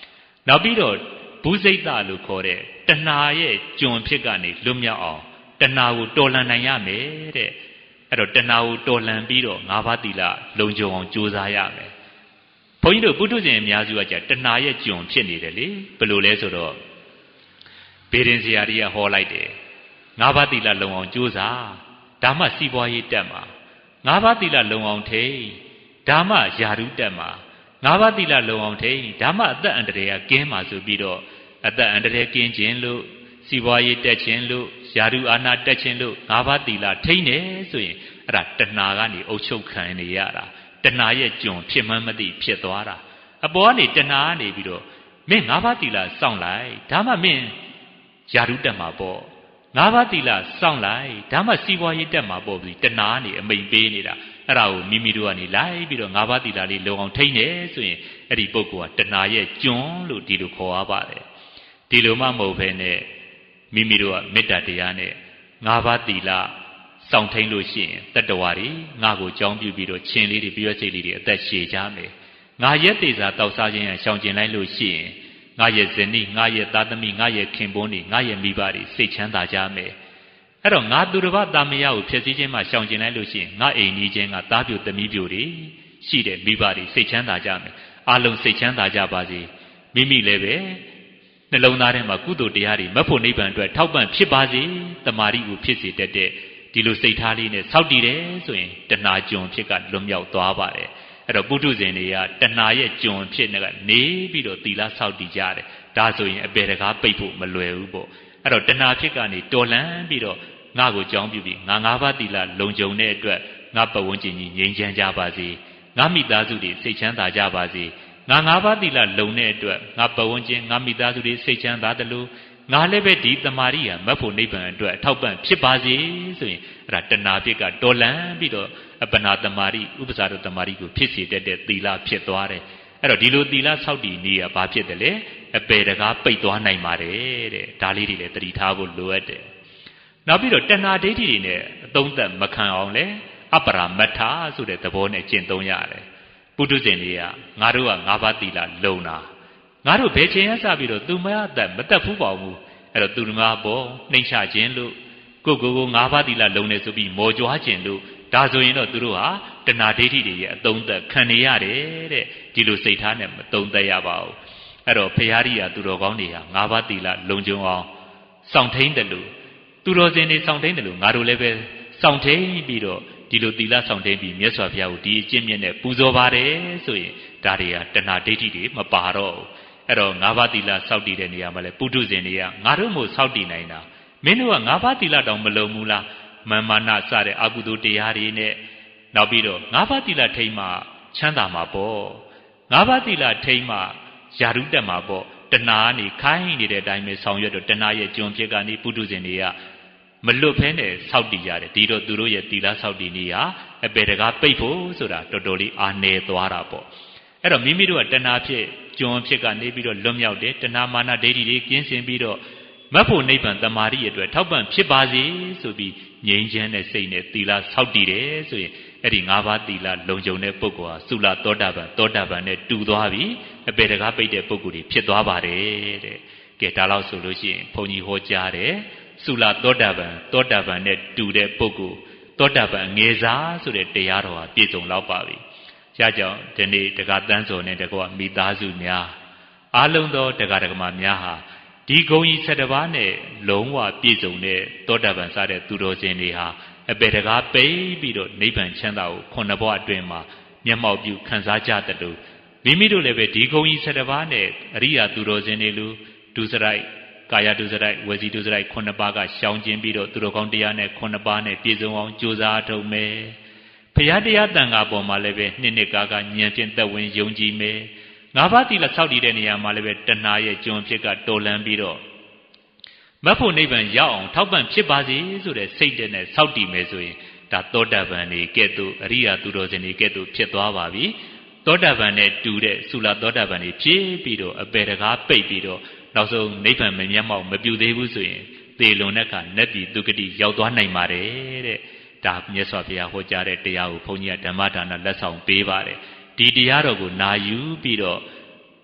နောက်ပြီးတော့ဘူးစိတ်တလို့ခေါ်တဲ့တဏှာရဲ့ကျွန်ဖြစ်ကနေလွတ်မြောက်အောင်တဏှာကိုတော်လှန်နိုင်ရမယ်တဲ့အဲ့တော့တဏှာကိုတော်လှန်ပြီးတော့၅ပါးသီလလုံခြုံအောင်ကြိုးစားရမယ်ဘုန်းကြီးတို့ပုထုဇဉ်အများစုကတဏှာရဲ့ကျွန်ဖြစ်နေတယ်လေဘယ်လိုလဲဆိုတော့ဘေရင်ဆရာကြီးကဟောလိုက်တယ်၅ပါးသီလလုံအောင်ကြိုးစားဒါမှစီးပွားရေးတက်မှာ၅ပါးသီလလုံအောင်ထိန်ဒါမှယာရုတက်မှာ၅ပါးသီလလုံအောင်ထိန်ဒါမှအသက်အန္တရာယ်ကင်းမှာဆိုပြီးတော့အသက်အန္တရာယ်ကင်းခြင်းလို့စီးပွားရေးတက်ခြင်းလို့ယာရုအာဏာတက်ခြင်းလို့၅ပါးသီလထိန်တယ်ဆိုရင်အဲ့ဒါတဏှာကနေအုပ်ချုပ်ခံနေရတာတဏှာရဲ့ကျွန်ဖြစ်မှန်းမသိဖြစ်သွားတာအပေါ်ကနေတဏှာကနေပြီးတော့မင်း၅ပါးသီလစောင့်လိုက်ဒါမှမင်းယာရုတက်မှာပေါ့၅ပါးသီလစောင့်လိုက်ဒါမှစီးပွားရေးတက်မှာပေါ့ပြီးတဏှာကနေအမိန်ပေးနေတာအဲ့ဒါကိုမိမိတို့ကနေလိုက်ပြီးတော့၅ပါးသီလလေးလုံအောင်ထိန်းနေဆိုရင်အဲ့ဒီပုဂ္ဂိုလ်ကတဏှာရဲ့ကျွန်လို့ဒီလိုခေါ်ရပါတယ်ဒီလိုမှမဟုတ်ဘဲနဲ့မိမိတို့ကမေတ္တာတရားနဲ့၅ပါးသီလစောင့်ထိန်းလို့ရှိရင်တတ္တဝါတွေငါ့ကိုကြောင်းပြုပြီးတော့ခြင်းလေးတွေပြည့်စိတ်လေးတွေအသက်ရှည်ကြမယ်ငါရဲ့တေစာတောက်စားခြင်းရရှောင်ကျင်လိုက်လို့ရှိရင်ငါရဲ့ဇနီးငါရဲ့သားသမီးငါရဲ့ခင်ပွန်းတွေငါရဲ့မိဘတွေစိတ်ချမ်းသာကြမယ်အဲ့တော့ငါသူတစ်ပါးတာမယားကိုဖြစ်စည်းခြင်းမှရှောင်ကျင်လိုက်လို့ရှိရင်ငါအိမ်ကြီးချင်းကသားပြိုသမီးပြိုတွေရှိတဲ့မိဘတွေစိတ်ချမ်းသာကြမယ်အားလုံးစိတ်ချမ်းသာကြပါစေမိမိလည်းပဲနှလုံးသားထဲမှာကုသိုလ်တရားတွေမဖို့နိဗ္ဗာန်အတွက်ထောက်ပံ့ဖြစ်ပါစေတမာရီကိုဖြစ်စေတတ်တဲ့ဒီလိုစိတ်ထားလေးနဲ့စောင့်တည်တယ်ဆိုရင်တဏှာကျွန်ဖြစ်ကလွတ်မြောက်သွားပါတယ်အဲ့တော့ပုထုဇဉ်တွေကတဏှာရဲ့ကျွန်ဖြစ်နေပြီးတော့သီလစောင့်တည်ကြတယ်ဒါဆိုရင်အပေတကားပိတ်ဖို့မလွယ်ဘူးပေါ့အဲ့တော့တဏှာဖြစ်ကနေတော်လှန်ပြီးတော့ငါ့ကိုကြောင်းပြုပြီးငါ၅ပါးသီလလုံခြုံတဲ့အတွက်ငါပတ်ဝန်းကျင်ကြီးငြိမ်းချမ်းကြပါစေငါမိသားစုတွေစိတ်ချမ်းသာကြပါစေငါ၅ပါးသီလလုံတဲ့အတွက်ငါပတ်ဝန်းကျင်ငါမိသားစုတွေစိတ်ချမ်းသာတယ်လို့ငါလည်းပဲဒီတမာရီဟာမတ်ဖို့နိဗ္ဗာန်အတွက်အထောက်ပံ့ဖြစ်ပါစေဆိုရင်အဲ့ဒါတဏှာဖြစ်ကတော်လန့်ပြီးတော့အပနာတမာရီဥပ္ပဇာရတမာရီကိုဖြစ်စေတတ်တဲ့သီလဖြစ်သွားတယ်အဲ့တော့ဒီလိုသီလဆောက်တည်နေရဘာဖြစ်တယ်လဲအပေတကားပိတ်သွားနိုင်ပါတယ်တဲ့ဒါလေးတွေလည်းသတိထားဖို့လိုအပ်တယ်နောက်ပြီးတော့တဏှာဒိဋ္ဌိတွေနဲ့အသုံးသက်မခံအောင်လဲအပရာမတ္ထဆိုတဲ့သဘောနဲ့ကျင့်သုံးရတယ်ပုထုဇဉ်တွေကငါတို့က၅ပါးသီလလုံတာငါတို့ဘယ်ချိန်ရစပြီးတော့သူမရတတ်မတတ်ဘူးပေါ့ဘူးအဲ့တော့သူတို့မှာပေါ့နှိမ့်ချခြင်းလို့ကို၅ပါးသီလလုံနေဆိုပြီးမော်ကြွားခြင်းလို့ဒါဆိုရင်တော့သူတို့ဟာတဏှာဒိဋ္ဌိတွေရဲ့အသုံးသက်ခံနေရတယ်တဲ့ဒီလိုစိတ်ထားနဲ့မသုံးသက်ရပါဘူးအဲ့တော့ဖရာကြီးကသူတော်ကောင်းတွေဟာ၅ပါးသီလလုံခြုံအောင်စောင့်ထိန်တယ်လို့သူတော်စင်တွေစောင့်ထိန်တယ်လို့ငါတို့လည်းပဲစောင့်ထိန်ပြီးတော့ဒီလိုသီလစောင့်ထိန်ပြီးမြတ်စွာဘုရားကိုဒီအကျင့်မြတ်နဲ့ပူဇော်ပါတယ်ဆိုရင်ဒါတွေဟာတဏှာဒိဋ္ဌိတွေမပါတော့ဘူးအဲ့တော့၅ပါးသီလစောင့်တည်တဲ့နေရာမှာလဲပုထုဇဉ်တွေကငါတို့မို့စောင့်တည်နိုင်တာမင်းတို့က၅ပါးသီလတောင်မလုံဘူးလားမာနစတဲ့အကုသိုလ်တရားတွေနဲ့နောက်ပြီးတော့၅ပါးသီလထိမ့်မှချမ်းသာမှာပေါ့၅ပါးသီလထိမ့်မှယာရုတက်မှာပေါ့တဏှာကနေခိုင်းနေတဲ့အတိုင်းပဲဆောင်ရွက်တော့တဏှာရဲ့ကျွန်ဖြစ်ကနေပုထုဇဉ်တွေကမလွတ်ဖဲနဲ့စောင့်တည်ကြတယ်ဒီတော့သူတို့ရဲ့သီလစောင့်တည်နေရအပေတကားပိတ်ဖို့ဆိုတာတော်တော်လေးအာနယ်သွားတာပေါ့အဲ့တော့မိမိတို့ကတဏှာဖြစ်ကျွန်ဖြစ်ကနေပြီးတော့လွတ်မြောက်တယ်တဏှာမာနဒိဋ္ဌိတွေကင်းစင်ပြီးတော့မတ်ဖို့နိဗ္ဗာန်တမာရီအတွက်ထောက်ပံ့ဖြစ်ပါစေဆိုပြီးငြိမ်းချမ်းတဲ့စိတ်နဲ့သီလစောင့်တည်တယ်ဆိုရင်အဲ့ဒီ၅ပါးသီလလုံခြုံတဲ့ပုဂ္ဂိုလ်ဟာသုလသောတာပန်နဲ့တူသွားပြီအပေတကားပိတ်တဲ့ပုဂ္ဂိုလ်တွေဖြစ်သွားပါတယ်တဲ့ကဲဒါလောက်ဆိုလို့ရှိရင်ဘုန်းကြီးဟောကြားတယ်သုလသောတာပန်နဲ့တူတဲ့ပုဂ္ဂိုလ်သောတာပန်ငယ်စားဆိုတဲ့တရားတော်ဟာပြည့်စုံလောက်ပါပြီရကြောင့်ဒီနေ့တက္ကသန်းစောနဲ့တကွမိသားစုများအားလုံးသောတက္ကဒကမများဟာဒီဂုံကြီး7ပါးနဲ့လုံးဝပြည့်စုံတဲ့သောတာပန်စတဲ့သူတော်စင်တွေဟာအပေတကားပိတ်ပြီးတော့နိဗ္ဗာန်ချမ်းသာကိုခုနှစ်ဘဝအတွင်းမှာမျက်မှောက်ပြုခံစားကြတဲ့လို့မိမိတို့လည်းပဲဒီဂုံကြီး7ပါးနဲ့အရိယာသူတော်စင်တွေလူဒုစရိုက်ကာယဒုစရိုက်ဝစီဒုစရိုက်9ပါးကရှောင်ကျဉ်ပြီးတော့သူတော်ကောင်းတရားနဲ့9ပါးနဲ့ပြည့်စုံအောင်ကြိုးစားထုတ်မယ်ဘုရားတရားတန်ခါပေါ်မှာလည်းပဲနှစ်ကားကဉာဏ်ဖြင့်သက်ဝင်ယုံကြည်မယ်၅ပါးသီလစောင့်တည်တဲ့နေရာမှာလည်းပဲတဏှာရဲ့ကျွန်ဖြစ်ကတော်လန့်ပြီးတော့မတ်ဖို့နိဗ္ဗာန်ရောက်အောင်ထောက်ပံ့ဖြစ်ပါစေဆိုတဲ့စိတ်နဲ့စောင့်တည်မယ်ဆိုရင်ဒါသောတာပန်တွေကဲ့သို့အရိယာသူတော်စင်တွေကဲ့သို့ဖြစ်သွားပါပြီသောတာပန်နဲ့တူတဲ့သုလသောတာပန်တွေဖြစ်ပြီးတော့အပေတကားပိတ်ပြီးတော့နောက်ဆုံးနိဗ္ဗာန်မမျက်မှောက်မပြုသေးဘူးဆိုရင်သေလွန်တဲ့အခါနတ်ပြည်သူဂတိရောက်သွားနိုင်ပါတယ်တဲ့ဒါမြတ်စွာဘုရားဟောကြားတဲ့တရားကိုဘုန်းကြီးကဓမ္မဒါနလက်ဆောင်ပေးပါတယ်ဒီတရားတော်ကိုနာယူပြီးတော့သ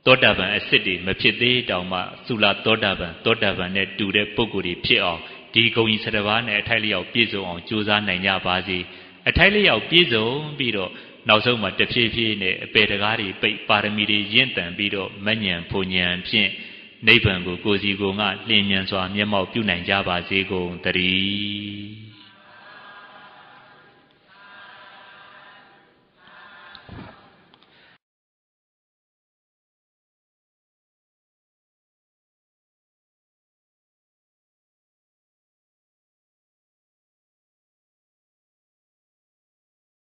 သောတာပန်အစစ်တွေမဖြစ်သေးတောင်မှသုလသောတာပန်နဲ့တူတဲ့ပုဂ္ဂိုလ်တွေဖြစ်အောင်ဒီဂုဏ်ကြီး7ပါးနဲ့အထိုက်လျောက်ပြည့်စုံအောင်ကြိုးစားနိုင်ကြပါစေအထိုက်လျောက်ပြည့်စုံပြီးတော့နောက်ဆုံးမှာတဖြည်းဖြည်းနဲ့အပေတကားတွေပိတ်ပါရမီတွေရင့်တန်ပြီးတော့မဉ္ဇဉ်ဖုန်ဉဏ်ဖြင့်နိဗ္ဗာန်ကိုကိုယ်စီကိုယ်ငါလျင်မြန်စွာမျက်မှောက်ပြုနိုင်ကြပါစေကုန်သတည်း